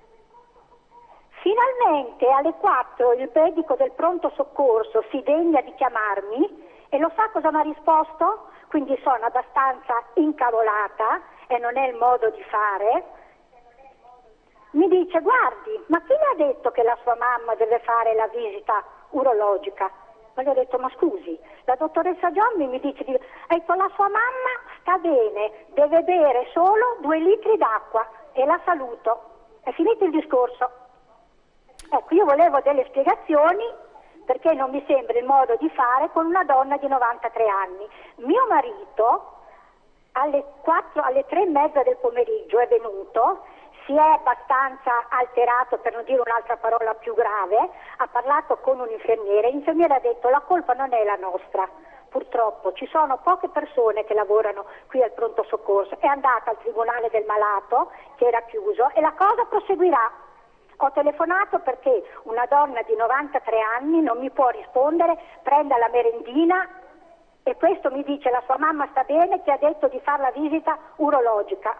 Finalmente alle 4 il medico del pronto soccorso si degna di chiamarmi e lo sa cosa mi ha risposto? Quindi sono abbastanza incavolata e non è il modo di fare. Mi dice: guardi, ma chi le ha detto che la sua mamma deve fare la visita urologica? Ma gli ho detto: ma scusi, la dottoressa Giommi mi dice ecco, la sua mamma sta bene, deve bere solo 2 litri d'acqua e la saluto. È finito il discorso. Ecco, io volevo delle spiegazioni perché non mi sembra il modo di fare con una donna di 93 anni. Mio marito alle 3:30 del pomeriggio è venuto, si è abbastanza alterato, per non dire un'altra parola più grave, ha parlato con un infermiere, l'infermiere ha detto: la colpa non è la nostra, purtroppo ci sono poche persone che lavorano qui al pronto soccorso, è andata al tribunale del malato che era chiuso e la cosa proseguirà. Ho telefonato perché una donna di 93 anni non mi può rispondere, prenda la merendina e questo mi dice la sua mamma sta bene, che ha detto di fare la visita urologica.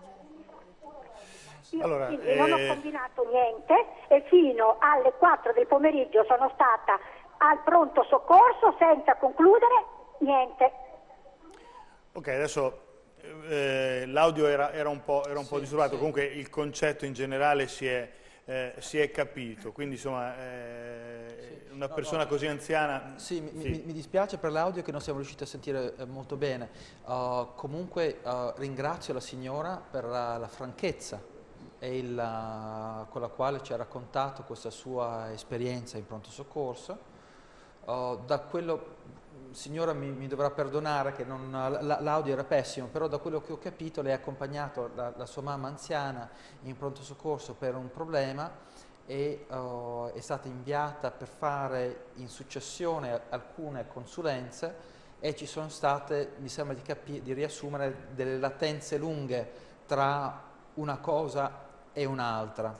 Io Allora, quindi non ho combinato niente e fino alle 4 del pomeriggio sono stata al pronto soccorso senza concludere niente. Ok, adesso l'audio era un po' disturbato, comunque il concetto in generale si è capito, quindi insomma una persona così anziana... Sì, mi dispiace per l'audio che non siamo riusciti a sentire molto bene, comunque ringrazio la signora per la franchezza e con la quale ci ha raccontato questa sua esperienza in pronto soccorso. Da quello, signora mi dovrà perdonare che l'audio era pessimo, però da quello che ho capito lei ha accompagnato la sua mamma anziana in pronto soccorso per un problema e è stata inviata per fare in successione alcune consulenze e ci sono state, mi sembra di riassumere, delle latenze lunghe tra una cosa e un'altra.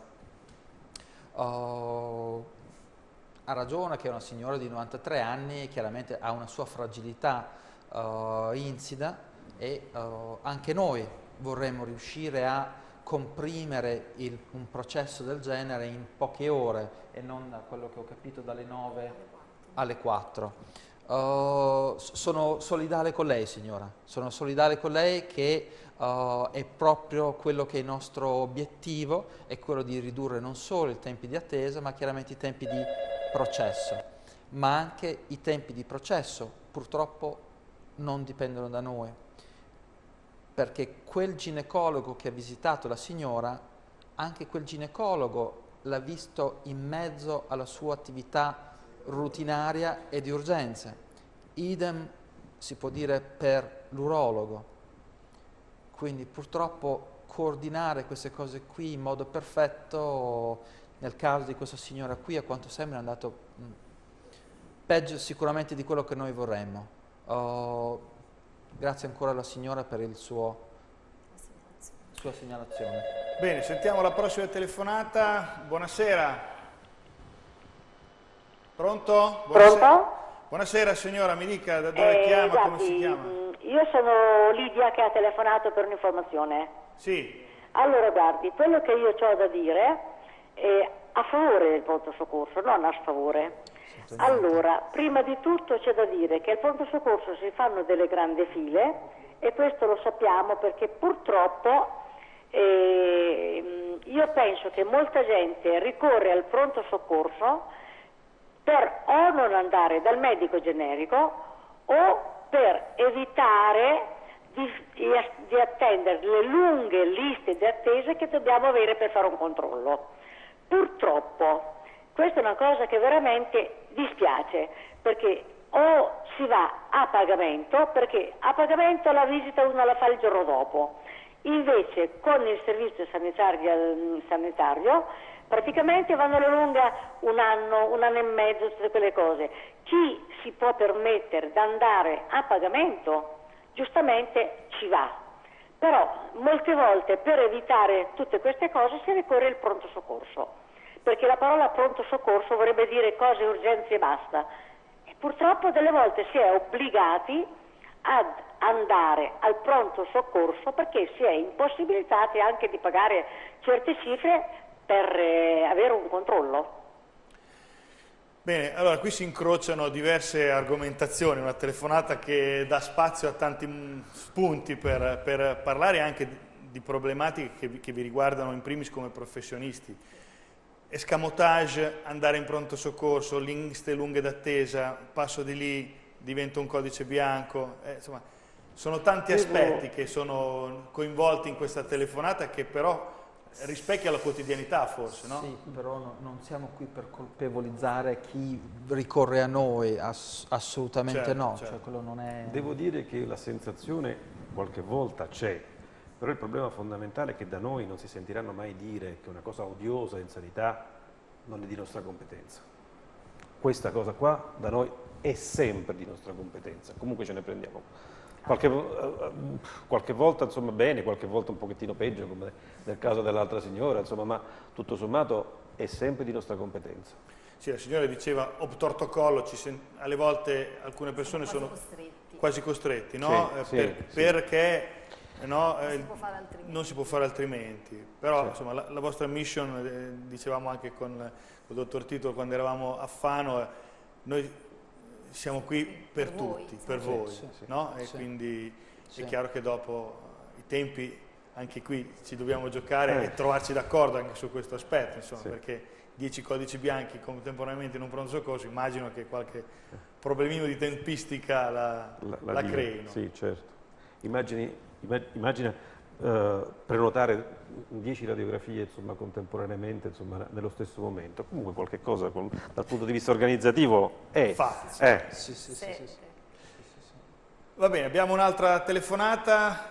Ha ragione che è una signora di 93 anni, chiaramente ha una sua fragilità insida e anche noi vorremmo riuscire a comprimere un processo del genere in poche ore e non da quello che ho capito dalle 9 alle 4. Sono solidale con lei, signora, sono solidale con lei che è proprio quello che è il nostro obiettivo, è quello di ridurre non solo i tempi di attesa, ma chiaramente i tempi di processo. Ma anche i tempi di processo purtroppo non dipendono da noi, perché quel ginecologo che ha visitato la signora, anche quel ginecologo l'ha visto in mezzo alla sua attività rutinaria e di urgenze. Idem si può dire per l'urologo. Quindi purtroppo coordinare queste cose qui in modo perfetto, nel caso di questa signora qui, a quanto sembra è andato peggio sicuramente di quello che noi vorremmo. Grazie ancora alla signora per la sua segnalazione. Bene, sentiamo la prossima telefonata. Buonasera. Pronto? Pronto? Buonasera signora, mi dica da dove chiama, guardi, come si chiama? Io sono Lidia che ha telefonato per un'informazione. Sì. Allora guardi, quello che io ho da dire è a favore del pronto soccorso, non a sfavore. Allora, prima di tutto c'è da dire che al pronto soccorso si fanno delle grandi file e questo lo sappiamo perché purtroppo io penso che molta gente ricorre al pronto soccorso per o non andare dal medico generico o per evitare di attendere le lunghe liste di attesa che dobbiamo avere per fare un controllo. Purtroppo questa è una cosa che veramente dispiace, perché o si va a pagamento, perché a pagamento la visita uno la fa il giorno dopo, invece con il servizio sanitario praticamente vanno alla lunga un anno e mezzo, tutte quelle cose. Chi si può permettere di andare a pagamento, giustamente ci va. Però molte volte per evitare tutte queste cose si ricorre al pronto soccorso, perché la parola pronto soccorso vorrebbe dire cose urgenze e basta. E purtroppo delle volte si è obbligati ad andare al pronto soccorso perché si è impossibilitati anche di pagare certe cifre per avere un controllo. Bene, allora qui si incrociano diverse argomentazioni, una telefonata che dà spazio a tanti spunti per parlare anche di problematiche che vi riguardano in primis come professionisti. Escamotage, andare in pronto soccorso, liste lunghe d'attesa, passo di lì, diventa un codice bianco, insomma sono tanti aspetti che sono coinvolti in questa telefonata che però rispecchia la quotidianità forse, no? Sì, però non siamo qui per colpevolizzare chi ricorre a noi, assolutamente certo, no. certo. Cioè, quello non è... Devo dire che la sensazione qualche volta c'è, però il problema fondamentale è che da noi non si sentiranno mai dire che una cosa odiosa in sanità non è di nostra competenza. Questa cosa qua da noi è sempre di nostra competenza, comunque ce ne prendiamo. Qualche volta insomma bene, qualche volta un pochettino peggio, come nel caso dell'altra signora, insomma, ma tutto sommato è sempre di nostra competenza. Sì, la signora diceva obtortocollo, alle volte alcune persone sono quasi costretti, no? Sì, perché no, non si può fare altrimenti. Però insomma, la vostra mission, dicevamo anche con il dottor Titolo quando eravamo a Fano, noi siamo qui per tutti, per voi, no? E quindi è chiaro che dopo i tempi, anche qui ci dobbiamo giocare e trovarci d'accordo anche su questo aspetto, insomma, perché 10 codici bianchi contemporaneamente in un pronto soccorso, immagino che qualche problemino di tempistica la creino. Sì, certo. Immagina prenotare 10 radiografie, insomma, contemporaneamente, insomma, nello stesso momento. Comunque qualche cosa dal punto di vista organizzativo è. Sì. Va bene, abbiamo un'altra telefonata.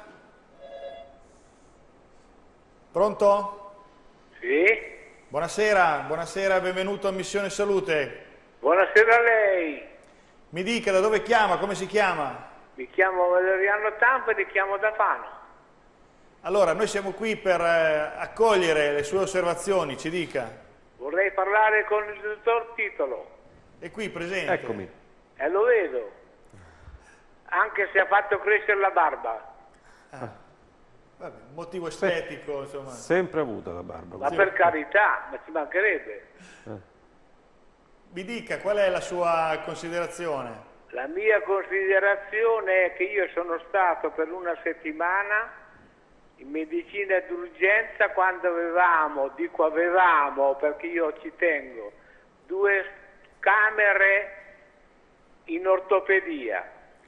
Pronto? Sì? Buonasera, benvenuto a Missione Salute. Buonasera a lei. Mi dica da dove chiama, come si chiama? Mi chiamo Valeriano Tampa e ti chiamo da Fano. Allora, noi siamo qui per accogliere le sue osservazioni, ci dica. Vorrei parlare con il dottor Titolo. È qui presente. Eccomi. Lo vedo. Anche se ha fatto crescere la barba. Vabbè, motivo estetico, insomma. Sempre avuta la barba. Ma per carità, ma ci mancherebbe. Mi dica, qual è la sua considerazione? La mia considerazione è che io sono stato per una settimana in medicina d'urgenza quando dico avevamo perché io ci tengo, 2 camere in ortopedia.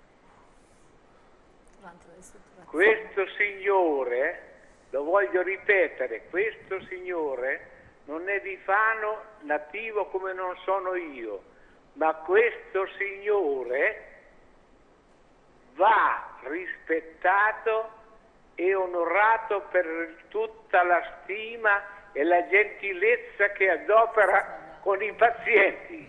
Questo signore, lo voglio ripetere, questo signore non è di Fano nativo come non sono io, ma questo signore va rispettato e onorato per tutta la stima e la gentilezza che adopera con i pazienti.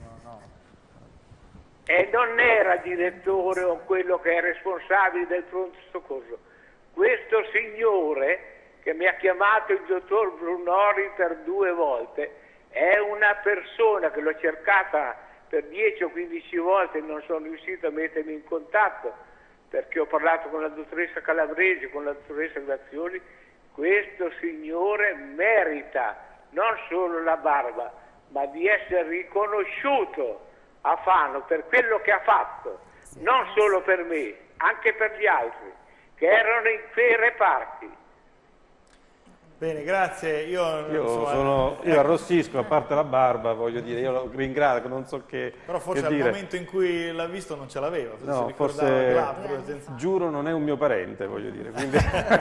E non era direttore o quello che è responsabile del pronto soccorso. Questo signore che mi ha chiamato il dottor Brunori per 2 volte è una persona che l'ho cercata per 10 o 15 volte e non sono riuscito a mettermi in contatto perché ho parlato con la dottoressa Calabresi, con la dottoressa Grazioli. Questo signore merita non solo la barba, ma di essere riconosciuto a Fano per quello che ha fatto, non solo per me, anche per gli altri che erano in quei reparti. Bene, grazie. Io arrossisco, a parte la barba, voglio dire, io lo ringrazio, non so che Però forse al momento in cui l'ha visto non ce l'aveva, no, giuro non è un mio parente, voglio dire. Quindi...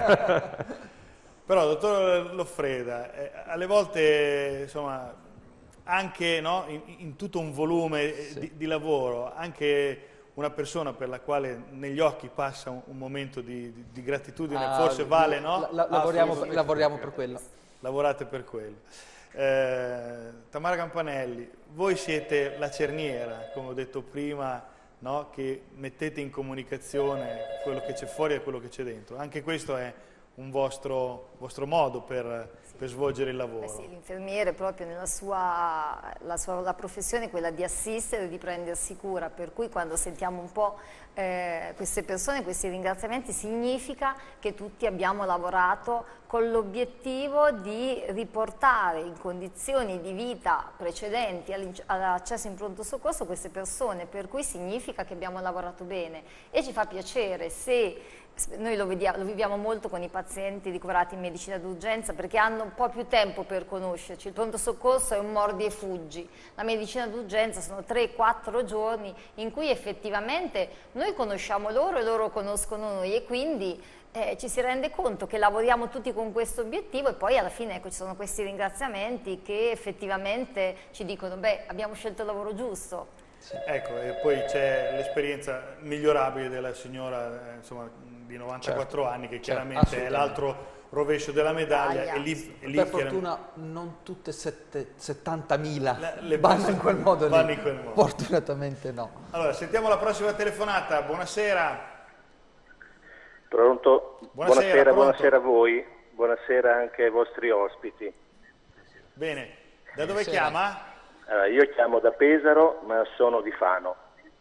Però, dottor Loffreda, alle volte, insomma, anche no, in tutto un volume di lavoro, anche una persona per la quale negli occhi passa un momento di gratitudine, forse vale, no? Lavoriamo per quello. Lavorate per quello. Tamara Campanelli, voi siete la cerniera, come ho detto prima, no? Che mettete in comunicazione quello che c'è fuori e quello che c'è dentro. Anche questo è un vostro modo per svolgere il lavoro. Sì, l'infermiere proprio nella la professione è quella di assistere e di prendersi cura, per cui quando sentiamo un po' queste persone, questi ringraziamenti, significa che tutti abbiamo lavorato con l'obiettivo di riportare in condizioni di vita precedenti all'accesso in pronto soccorso queste persone, per cui significa che abbiamo lavorato bene e ci fa piacere se noi lo viviamo molto con i pazienti ricoverati in medicina d'urgenza perché hanno un po' più tempo per conoscerci. Il pronto soccorso è un mordi e fuggi, la medicina d'urgenza sono 3-4 giorni in cui effettivamente noi conosciamo loro e loro conoscono noi e quindi ci si rende conto che lavoriamo tutti con questo obiettivo e poi alla fine ecco, ci sono questi ringraziamenti che effettivamente ci dicono beh, abbiamo scelto il lavoro giusto. Sì. Ecco, e poi c'è l'esperienza migliorabile della signora insomma, di 94 anni che chiaramente è l'altro rovescio della medaglia e lì per fortuna non tutte 70.000 vanno in quel modo lì. Fortunatamente no. Allora, sentiamo la prossima telefonata. Buonasera. Pronto? Buonasera a voi, buonasera anche ai vostri ospiti. Bene, Da dove chiama? Io chiamo da Pesaro, ma sono di Fano.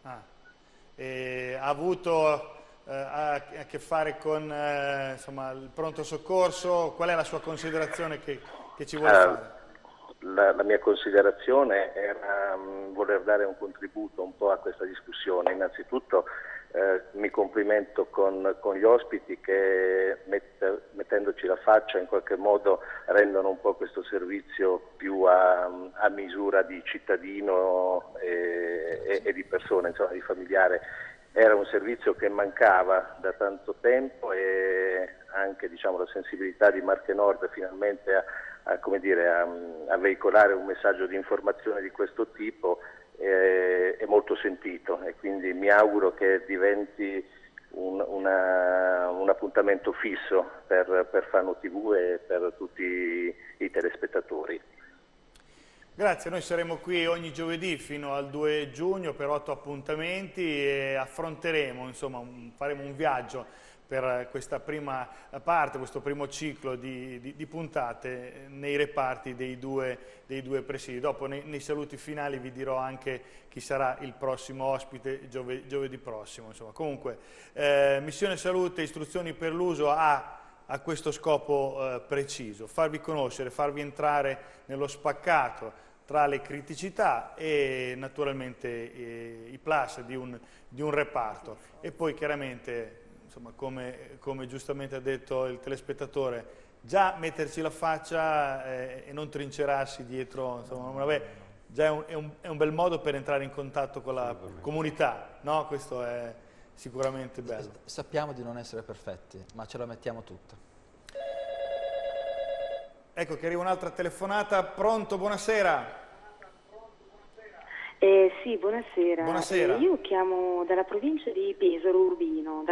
Ha avuto a che fare con insomma, il pronto soccorso? Qual è la sua considerazione che ci vuole fare? La mia considerazione era voler dare un contributo un po' a questa discussione. Innanzitutto mi complimento con gli ospiti che mettendoci la faccia in qualche modo rendono un po' questo servizio più a misura di cittadino e di persona, insomma di familiare. Era un servizio che mancava da tanto tempo e anche diciamo, la sensibilità di Marche Nord finalmente a veicolare un messaggio di informazione di questo tipo è molto sentito e quindi mi auguro che diventi un appuntamento fisso per Fano TV e per tutti i telespettatori. Grazie, noi saremo qui ogni giovedì fino al 2 giugno per 8 appuntamenti e affronteremo, insomma, faremo un viaggio per questa prima parte, questo primo ciclo di puntate nei reparti dei due presidi. Dopo nei saluti finali vi dirò anche chi sarà il prossimo ospite giovedì prossimo. Insomma. Comunque, Missione Salute Istruzioni per l'Uso ha questo scopo preciso, farvi conoscere, farvi entrare nello spaccato tra le criticità e naturalmente i plus di un reparto e poi chiaramente insomma, come giustamente ha detto il telespettatore, già metterci la faccia e non trincerarsi dietro, insomma, già è un bel modo per entrare in contatto con la comunità, no? Questo è sicuramente bello. Sappiamo di non essere perfetti, ma ce la mettiamo tutta. Ecco che arriva un'altra telefonata. Pronto, buonasera. Sì, buonasera. Buonasera. Io chiamo dalla provincia di Pesaro Urbino,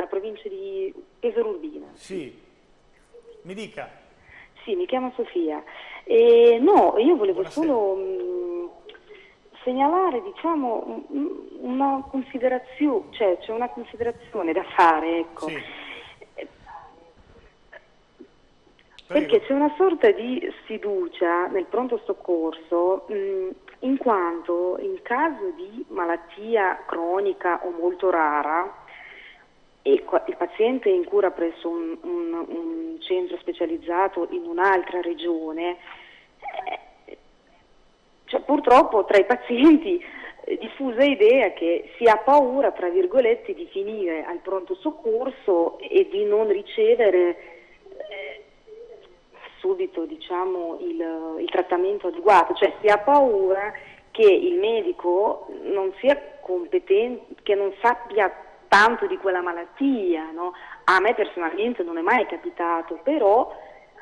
Sì, mi dica. Sì, mi chiamo Sofia. No, io volevo solo segnalare, diciamo, una considerazione, cioè c'è una considerazione da fare, ecco. Sì. Perché c'è una sorta di sfiducia nel pronto soccorso, in quanto in caso di malattia cronica o molto rara e il paziente è in cura presso un centro specializzato in un'altra regione, cioè, purtroppo tra i pazienti è diffusa idea che si ha paura, tra virgolette, di finire al pronto soccorso e di non ricevere subito, diciamo, il trattamento adeguato, cioè si ha paura che il medico non sia competente, che non sappia tanto di quella malattia, no? A me personalmente non è mai capitato, però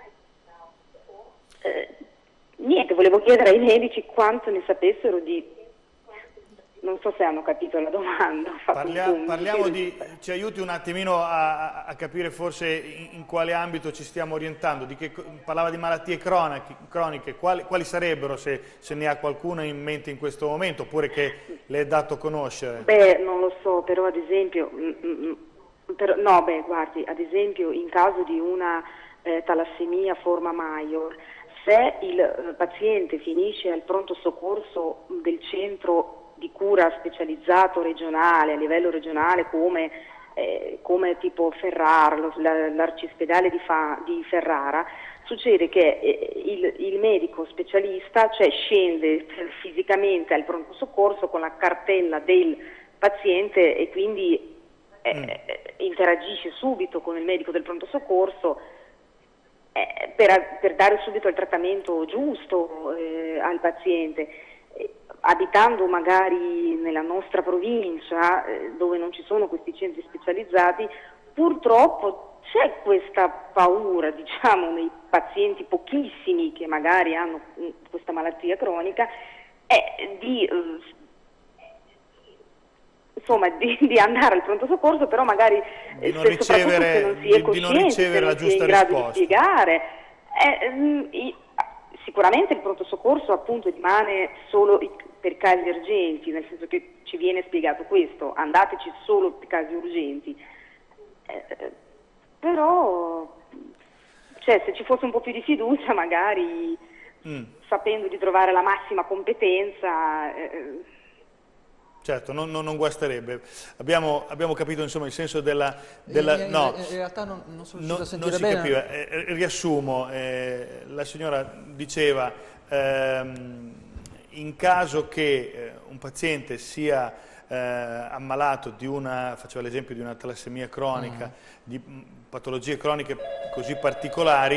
niente, volevo chiedere ai medici quanto ne sapessero di... Non so se hanno capito la domanda. Parliamo ci aiuti un attimino a capire forse in quale ambito ci stiamo orientando. Parlava di malattie croniche, quali sarebbero se ne ha qualcuna in mente in questo momento oppure che le è dato conoscere? Beh, non lo so, però ad esempio, guardi, ad esempio in caso di una talassemia forma Major, se il paziente finisce al pronto soccorso del centro di cura specializzato regionale, a livello regionale come tipo Ferrara, l'arcispedale di Ferrara, succede che il medico specialista, cioè, scende fisicamente al pronto soccorso con la cartella del paziente e quindi interagisce subito con il medico del pronto soccorso per dare subito il trattamento giusto al paziente. Abitando magari nella nostra provincia dove non ci sono questi centri specializzati, purtroppo c'è questa paura, diciamo, nei pazienti pochissimi che magari hanno questa malattia cronica, di andare al pronto soccorso, però magari soprattutto se non si è coscienti, se non si è in grado di spiegare. Sicuramente il pronto soccorso appunto rimane solo per casi urgenti, nel senso che ci viene spiegato questo, andateci solo per casi urgenti, però cioè, se ci fosse un po' più di fiducia magari sapendo di trovare la massima competenza. Certo, non guasterebbe. Abbiamo capito insomma il senso della no, in realtà non sono riuscito a sentire si bene. Capiva. Riassumo, la signora diceva in caso che un paziente sia ammalato di faceva l'esempio di una talassemia cronica, di patologie croniche così particolari,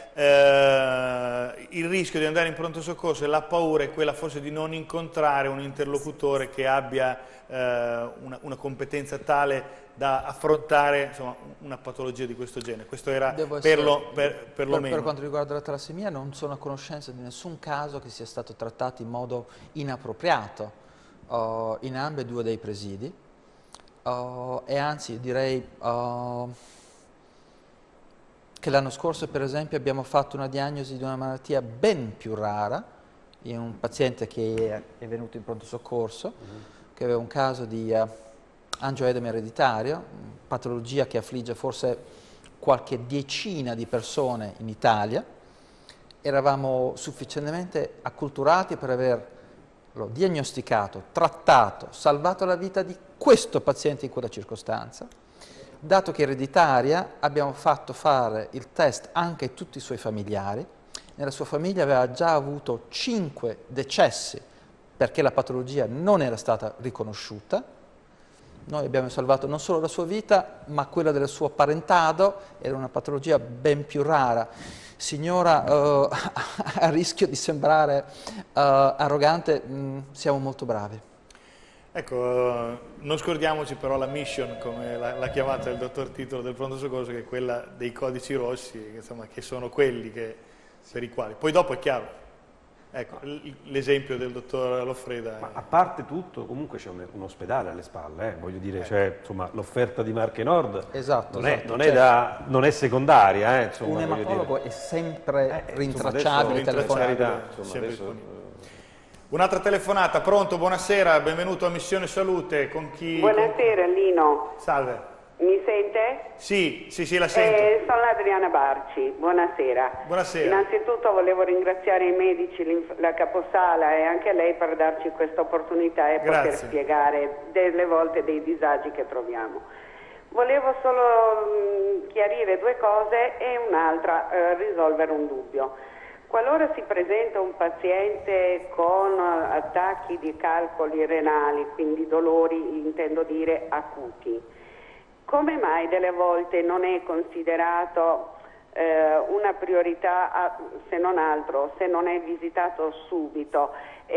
il rischio di andare in pronto soccorso e la paura è quella forse di non incontrare un interlocutore che abbia una competenza tale da affrontare insomma, una patologia di questo genere. Questo era perlomeno. Per quanto riguarda la talassemia non sono a conoscenza di nessun caso che sia stato trattato in modo inappropriato in ambedue dei presidi e anzi direi che l'anno scorso per esempio abbiamo fatto una diagnosi di una malattia ben più rara in un paziente che è venuto in pronto soccorso, che aveva un caso di angioedema ereditario, patologia che affligge forse qualche decina di persone in Italia. Eravamo sufficientemente acculturati per averlo diagnosticato, trattato, salvato la vita di questo paziente in quella circostanza. Dato che è ereditaria, abbiamo fatto fare il test anche a tutti i suoi familiari. Nella sua famiglia aveva già avuto 5 decessi perché la patologia non era stata riconosciuta. Noi abbiamo salvato non solo la sua vita, ma quella del suo parentado. Era una patologia ben più rara. Signora, a rischio di sembrare arrogante, siamo molto bravi. Ecco, non scordiamoci però la mission, come l'ha chiamata il dottor Titolo del pronto soccorso, che è quella dei codici rossi, insomma, che sono quelli per i quali. Poi dopo è chiaro. Ecco, l'esempio del dottor Loffreda. Ma a parte tutto, comunque c'è un ospedale alle spalle, voglio dire, cioè, insomma, l'offerta di Marche Nord non è secondaria. Insomma, un ematologo è sempre rintracciabile, telefonabile. Un'altra telefonata, pronto, buonasera, benvenuto a Missione Salute. Con chi? Buonasera Lino. Salve. Mi sente? Sì, la sento. Sono Adriana Barci, buonasera. Buonasera. Innanzitutto volevo ringraziare i medici, la caposala e anche lei per darci questa opportunità e poter spiegare delle volte dei disagi che troviamo. Volevo solo chiarire due cose e un'altra, risolvere un dubbio. Qualora si presenta un paziente con attacchi di calcoli renali, quindi dolori, intendo dire acuti, come mai delle volte non è considerato una priorità, se non altro, se non è visitato subito,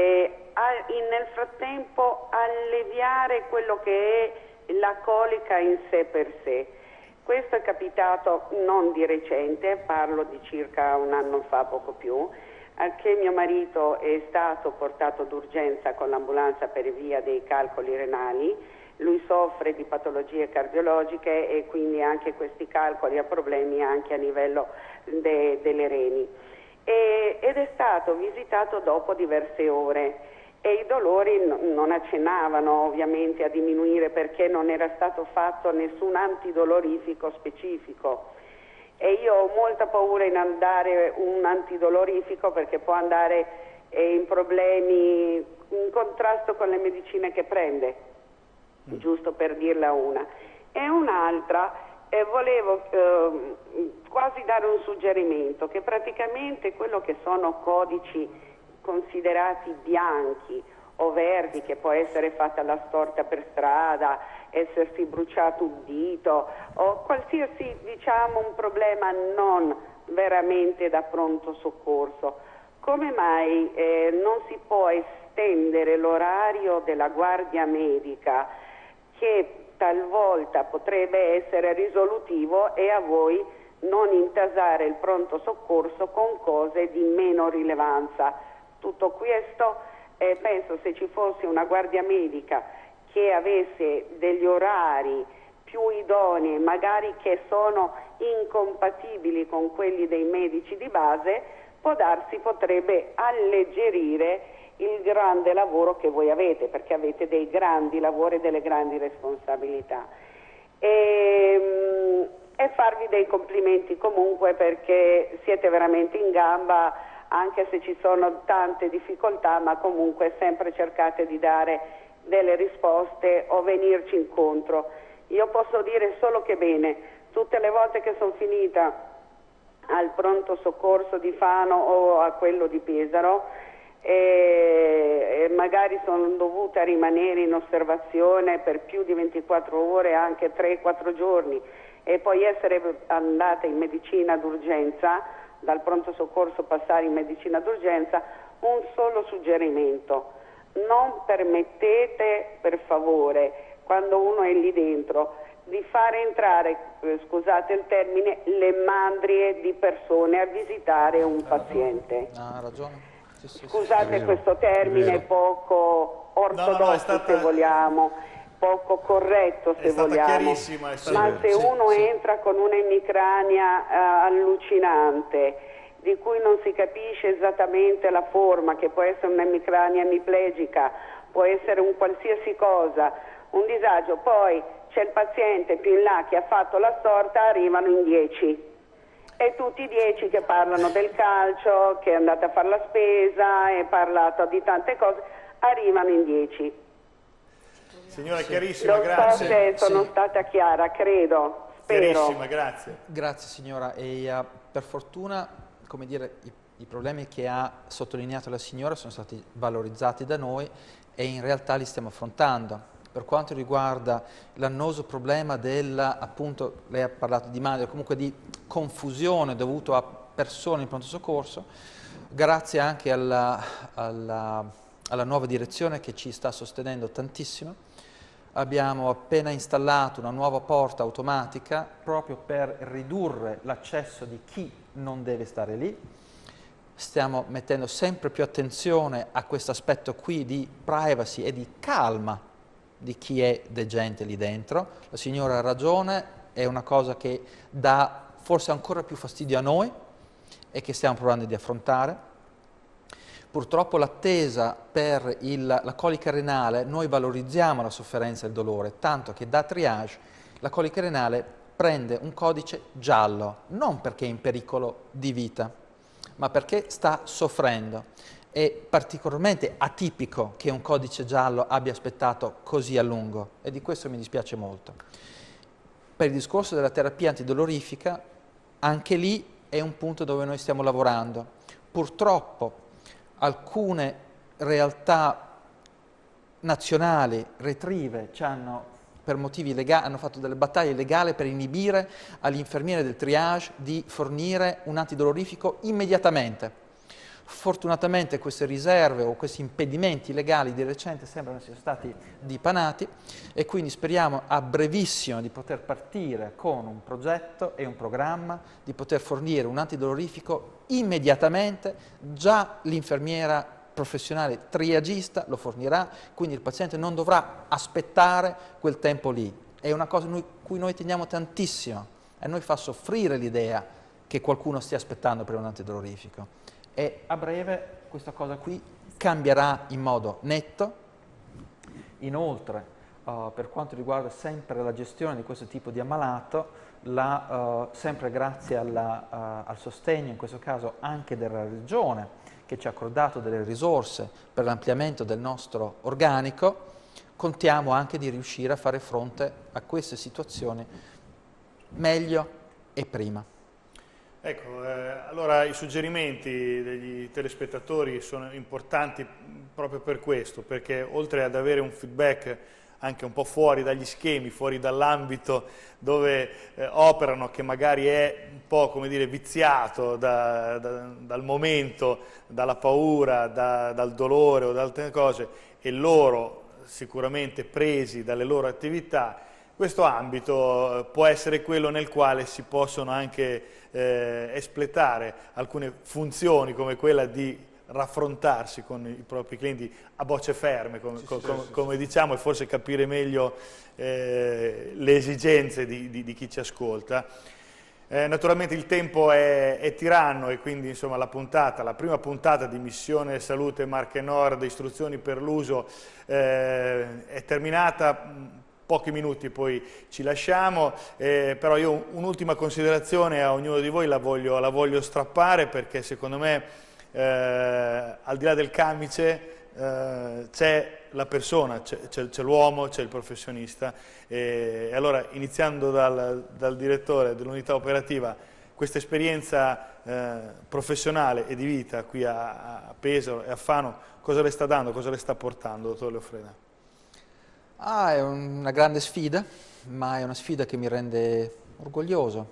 nel frattempo alleviare quello che è la colica in sé per sé? Questo è capitato non di recente, parlo di circa un anno fa, poco più, che mio marito è stato portato d'urgenza con l'ambulanza per via dei calcoli renali. Lui soffre di patologie cardiologiche e quindi anche questi calcoli ha problemi anche a livello delle reni. Ed è stato visitato dopo diverse ore. E i dolori non accennavano ovviamente a diminuire perché non era stato fatto nessun antidolorifico specifico e io ho molta paura in andare un antidolorifico perché può andare in problemi, in contrasto con le medicine che prende, giusto per dirla una. E un'altra, volevo quasi dare un suggerimento, che praticamente quello che sono codici considerati bianchi o verdi, che può essere fatta la storta per strada, essersi bruciato un dito o qualsiasi, diciamo, un problema non veramente da pronto soccorso, come mai non si può estendere l'orario della guardia medica, che talvolta potrebbe essere risolutivo, e a voi non intasare il pronto soccorso con cose di meno rilevanza? Tutto questo, penso, se ci fosse una guardia medica che avesse degli orari più idonei, magari che sono incompatibili con quelli dei medici di base, può darsi potrebbe alleggerire il grande lavoro che voi avete, perché avete dei grandi lavori e delle grandi responsabilità. E farvi dei complimenti comunque, perché siete veramente in gamba anche se ci sono tante difficoltà, ma comunque sempre cercate di dare delle risposte o venirci incontro. Io posso dire solo che bene, tutte le volte che sono finita al pronto soccorso di Fano o a quello di Pesaro e magari sono dovuta rimanere in osservazione per più di 24 ore, anche 3-4 giorni, e poi essere andata in medicina d'urgenza, dal pronto soccorso passare in medicina d'urgenza, un solo suggerimento: non permettete per favore, quando uno è lì dentro, di fare entrare, scusate il termine, le mandrie di persone a visitare un paziente. Ha ragione. Sì, scusate questo termine poco ortodosso, se vogliamo, poco corretto, se vogliamo, ma se uno entra con un'emicrania allucinante, di cui non si capisce esattamente la forma, che può essere un'emicrania emiplegica, può essere un qualsiasi cosa, un disagio, poi c'è il paziente più in là che ha fatto la storta, arrivano in 10 e tutti i 10 che parlano del calcio, che è andata a fare la spesa e parlato di tante cose, arrivano in 10. Signora, chiarissima, grazie. Non so se sono stata chiara, credo, spero. Chiarissima, grazie. Grazie signora, e per fortuna, come dire, i problemi che ha sottolineato la signora sono stati valorizzati da noi e in realtà li stiamo affrontando. Per quanto riguarda l'annoso problema appunto, lei ha parlato di male, comunque di confusione dovuto a persone in pronto soccorso, grazie anche alla nuova direzione che ci sta sostenendo tantissimo, abbiamo appena installato una nuova porta automatica proprio per ridurre l'accesso di chi non deve stare lì. Stiamo mettendo sempre più attenzione a questo aspetto qui di privacy e di calma di chi è degente lì dentro. La signora ha ragione, è una cosa che dà forse ancora più fastidio a noi e che stiamo provando di affrontare. Purtroppo l'attesa per la colica renale, noi valorizziamo la sofferenza e il dolore, tanto che da triage la colica renale prende un codice giallo, non perché è in pericolo di vita, ma perché sta soffrendo. È particolarmente atipico che un codice giallo abbia aspettato così a lungo e di questo mi dispiace molto. Per il discorso della terapia antidolorifica, anche lì è un punto dove noi stiamo lavorando. Purtroppo alcune realtà nazionali retrieve per motivi legali, hanno fatto delle battaglie legali per inibire agli infermieri del triage di fornire un antidolorifico immediatamente. Fortunatamente queste riserve o questi impedimenti legali di recente sembrano essere stati dipanati e quindi speriamo a brevissimo di poter partire con un progetto e un programma di poter fornire un antidolorifico immediatamente. Già l'infermiera professionale triagista lo fornirà, quindi il paziente non dovrà aspettare quel tempo lì. È una cosa cui noi teniamo tantissimo e a noi fa soffrire l'idea che qualcuno stia aspettando per un antidolorifico. E a breve questa cosa qui cambierà in modo netto. Inoltre, per quanto riguarda sempre la gestione di questo tipo di ammalato, sempre grazie al sostegno, in questo caso anche della Regione, che ci ha accordato delle risorse per l'ampliamento del nostro organico, contiamo anche di riuscire a fare fronte a queste situazioni meglio e prima. Ecco, allora i suggerimenti degli telespettatori sono importanti proprio per questo, perché oltre ad avere un feedback anche un po' fuori dagli schemi, fuori dall'ambito dove operano, che magari è un po', come dire, viziato dal momento, dalla paura, dal dolore o da altre cose, e loro sicuramente presi dalle loro attività, questo ambito può essere quello nel quale si possono anche espletare alcune funzioni come quella di raffrontarsi con i propri clienti a bocce ferme, come diciamo, e forse capire meglio le esigenze di chi ci ascolta. Naturalmente il tempo è tiranno e quindi insomma la prima puntata di Missione Salute Marche Nord, istruzioni per l'uso, è terminata. Pochi minuti poi ci lasciamo, però io un'ultima considerazione a ognuno di voi la voglio strappare, perché secondo me al di là del camice c'è la persona, c'è l'uomo, c'è il professionista, e allora iniziando dal direttore dell'unità operativa, questa esperienza professionale e di vita qui a Pesaro e a Fano, cosa le sta dando, cosa le sta portando, dottor Loffreda? È una grande sfida, ma è una sfida che mi rende orgoglioso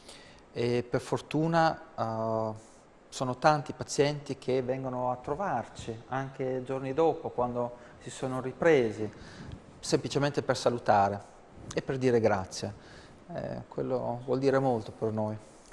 e per fortuna sono tanti pazienti che vengono a trovarci anche giorni dopo, quando si sono ripresi, semplicemente per salutare e per dire grazie. Quello vuol dire molto per noi.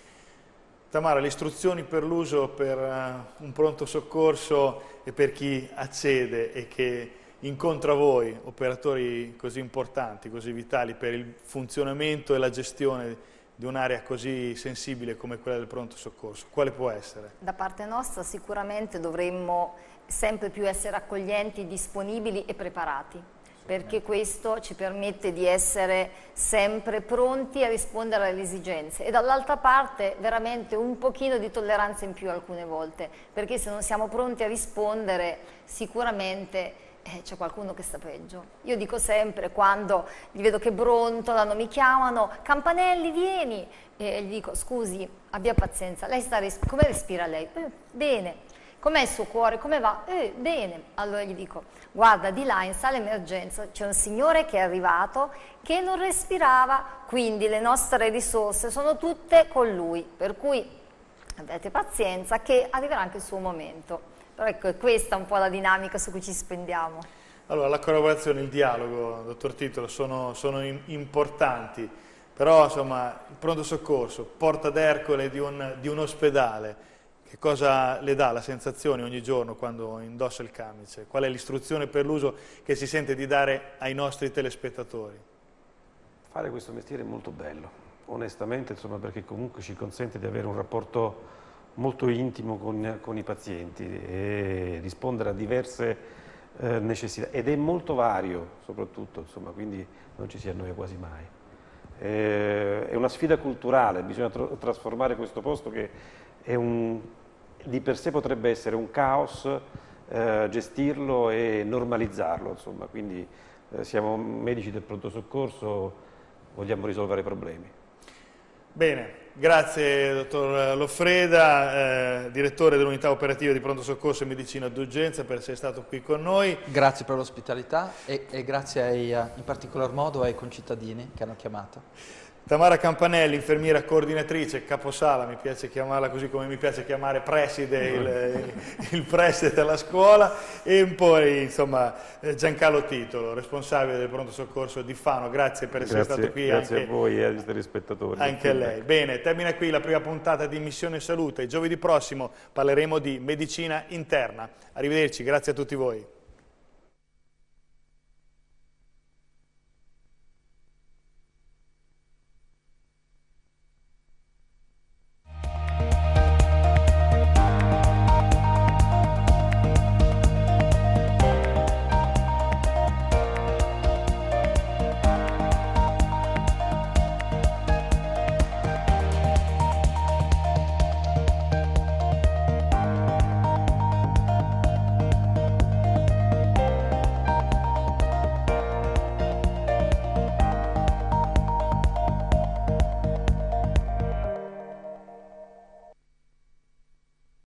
Tamara, le istruzioni per l'uso per un pronto soccorso e per chi accede e che incontra voi, operatori così importanti, così vitali per il funzionamento e la gestione di un'area così sensibile come quella del pronto soccorso, quale può essere? Da parte nostra sicuramente dovremmo sempre più essere accoglienti, disponibili e preparati, perché questo ci permette di essere sempre pronti a rispondere alle esigenze, e dall'altra parte veramente un pochino di tolleranza in più alcune volte, perché se non siamo pronti a rispondere sicuramente c'è qualcuno che sta peggio. Io dico sempre, quando gli vedo che brontolano, mi chiamano, Campanelli vieni, e gli dico scusi, abbia pazienza, lei come respira lei? Bene. Com'è il suo cuore? Come va? Bene. Allora gli dico, guarda, di là in sala emergenza c'è un signore che è arrivato che non respirava, quindi le nostre risorse sono tutte con lui, per cui avete pazienza che arriverà anche il suo momento. Però ecco, è questa un po' la dinamica su cui ci spendiamo. Allora, la collaborazione, il dialogo, dottor Titolo, sono importanti, però insomma il pronto soccorso, porta d'Ercole di un ospedale, che cosa le dà la sensazione ogni giorno quando indossa il camice? Qual è l'istruzione per l'uso che si sente di dare ai nostri telespettatori? Fare questo mestiere è molto bello, onestamente, insomma, perché comunque ci consente di avere un rapporto molto intimo con i pazienti e rispondere a diverse necessità, ed è molto vario soprattutto, insomma, quindi non ci si annoia quasi mai. È una sfida culturale, bisogna trasformare questo posto che è di per sé potrebbe essere un caos, gestirlo e normalizzarlo, insomma, quindi siamo medici del pronto soccorso, vogliamo risolvere problemi. Bene, grazie dottor Loffreda, direttore dell'unità operativa di pronto soccorso e medicina d'urgenza, per essere stato qui con noi. Grazie per l'ospitalità e grazie in particolar modo ai concittadini che hanno chiamato. Tamara Campanelli, infermiera coordinatrice, caposala, mi piace chiamarla così come mi piace chiamare preside, il preside della scuola, e poi insomma Giancarlo Titolo, responsabile del pronto soccorso di Fano. Grazie per essere stato qui. Grazie a voi e agli telespettatori. Anche a lei. Bene, termina qui la prima puntata di Missione Salute. Giovedì prossimo parleremo di medicina interna. Arrivederci, grazie a tutti voi.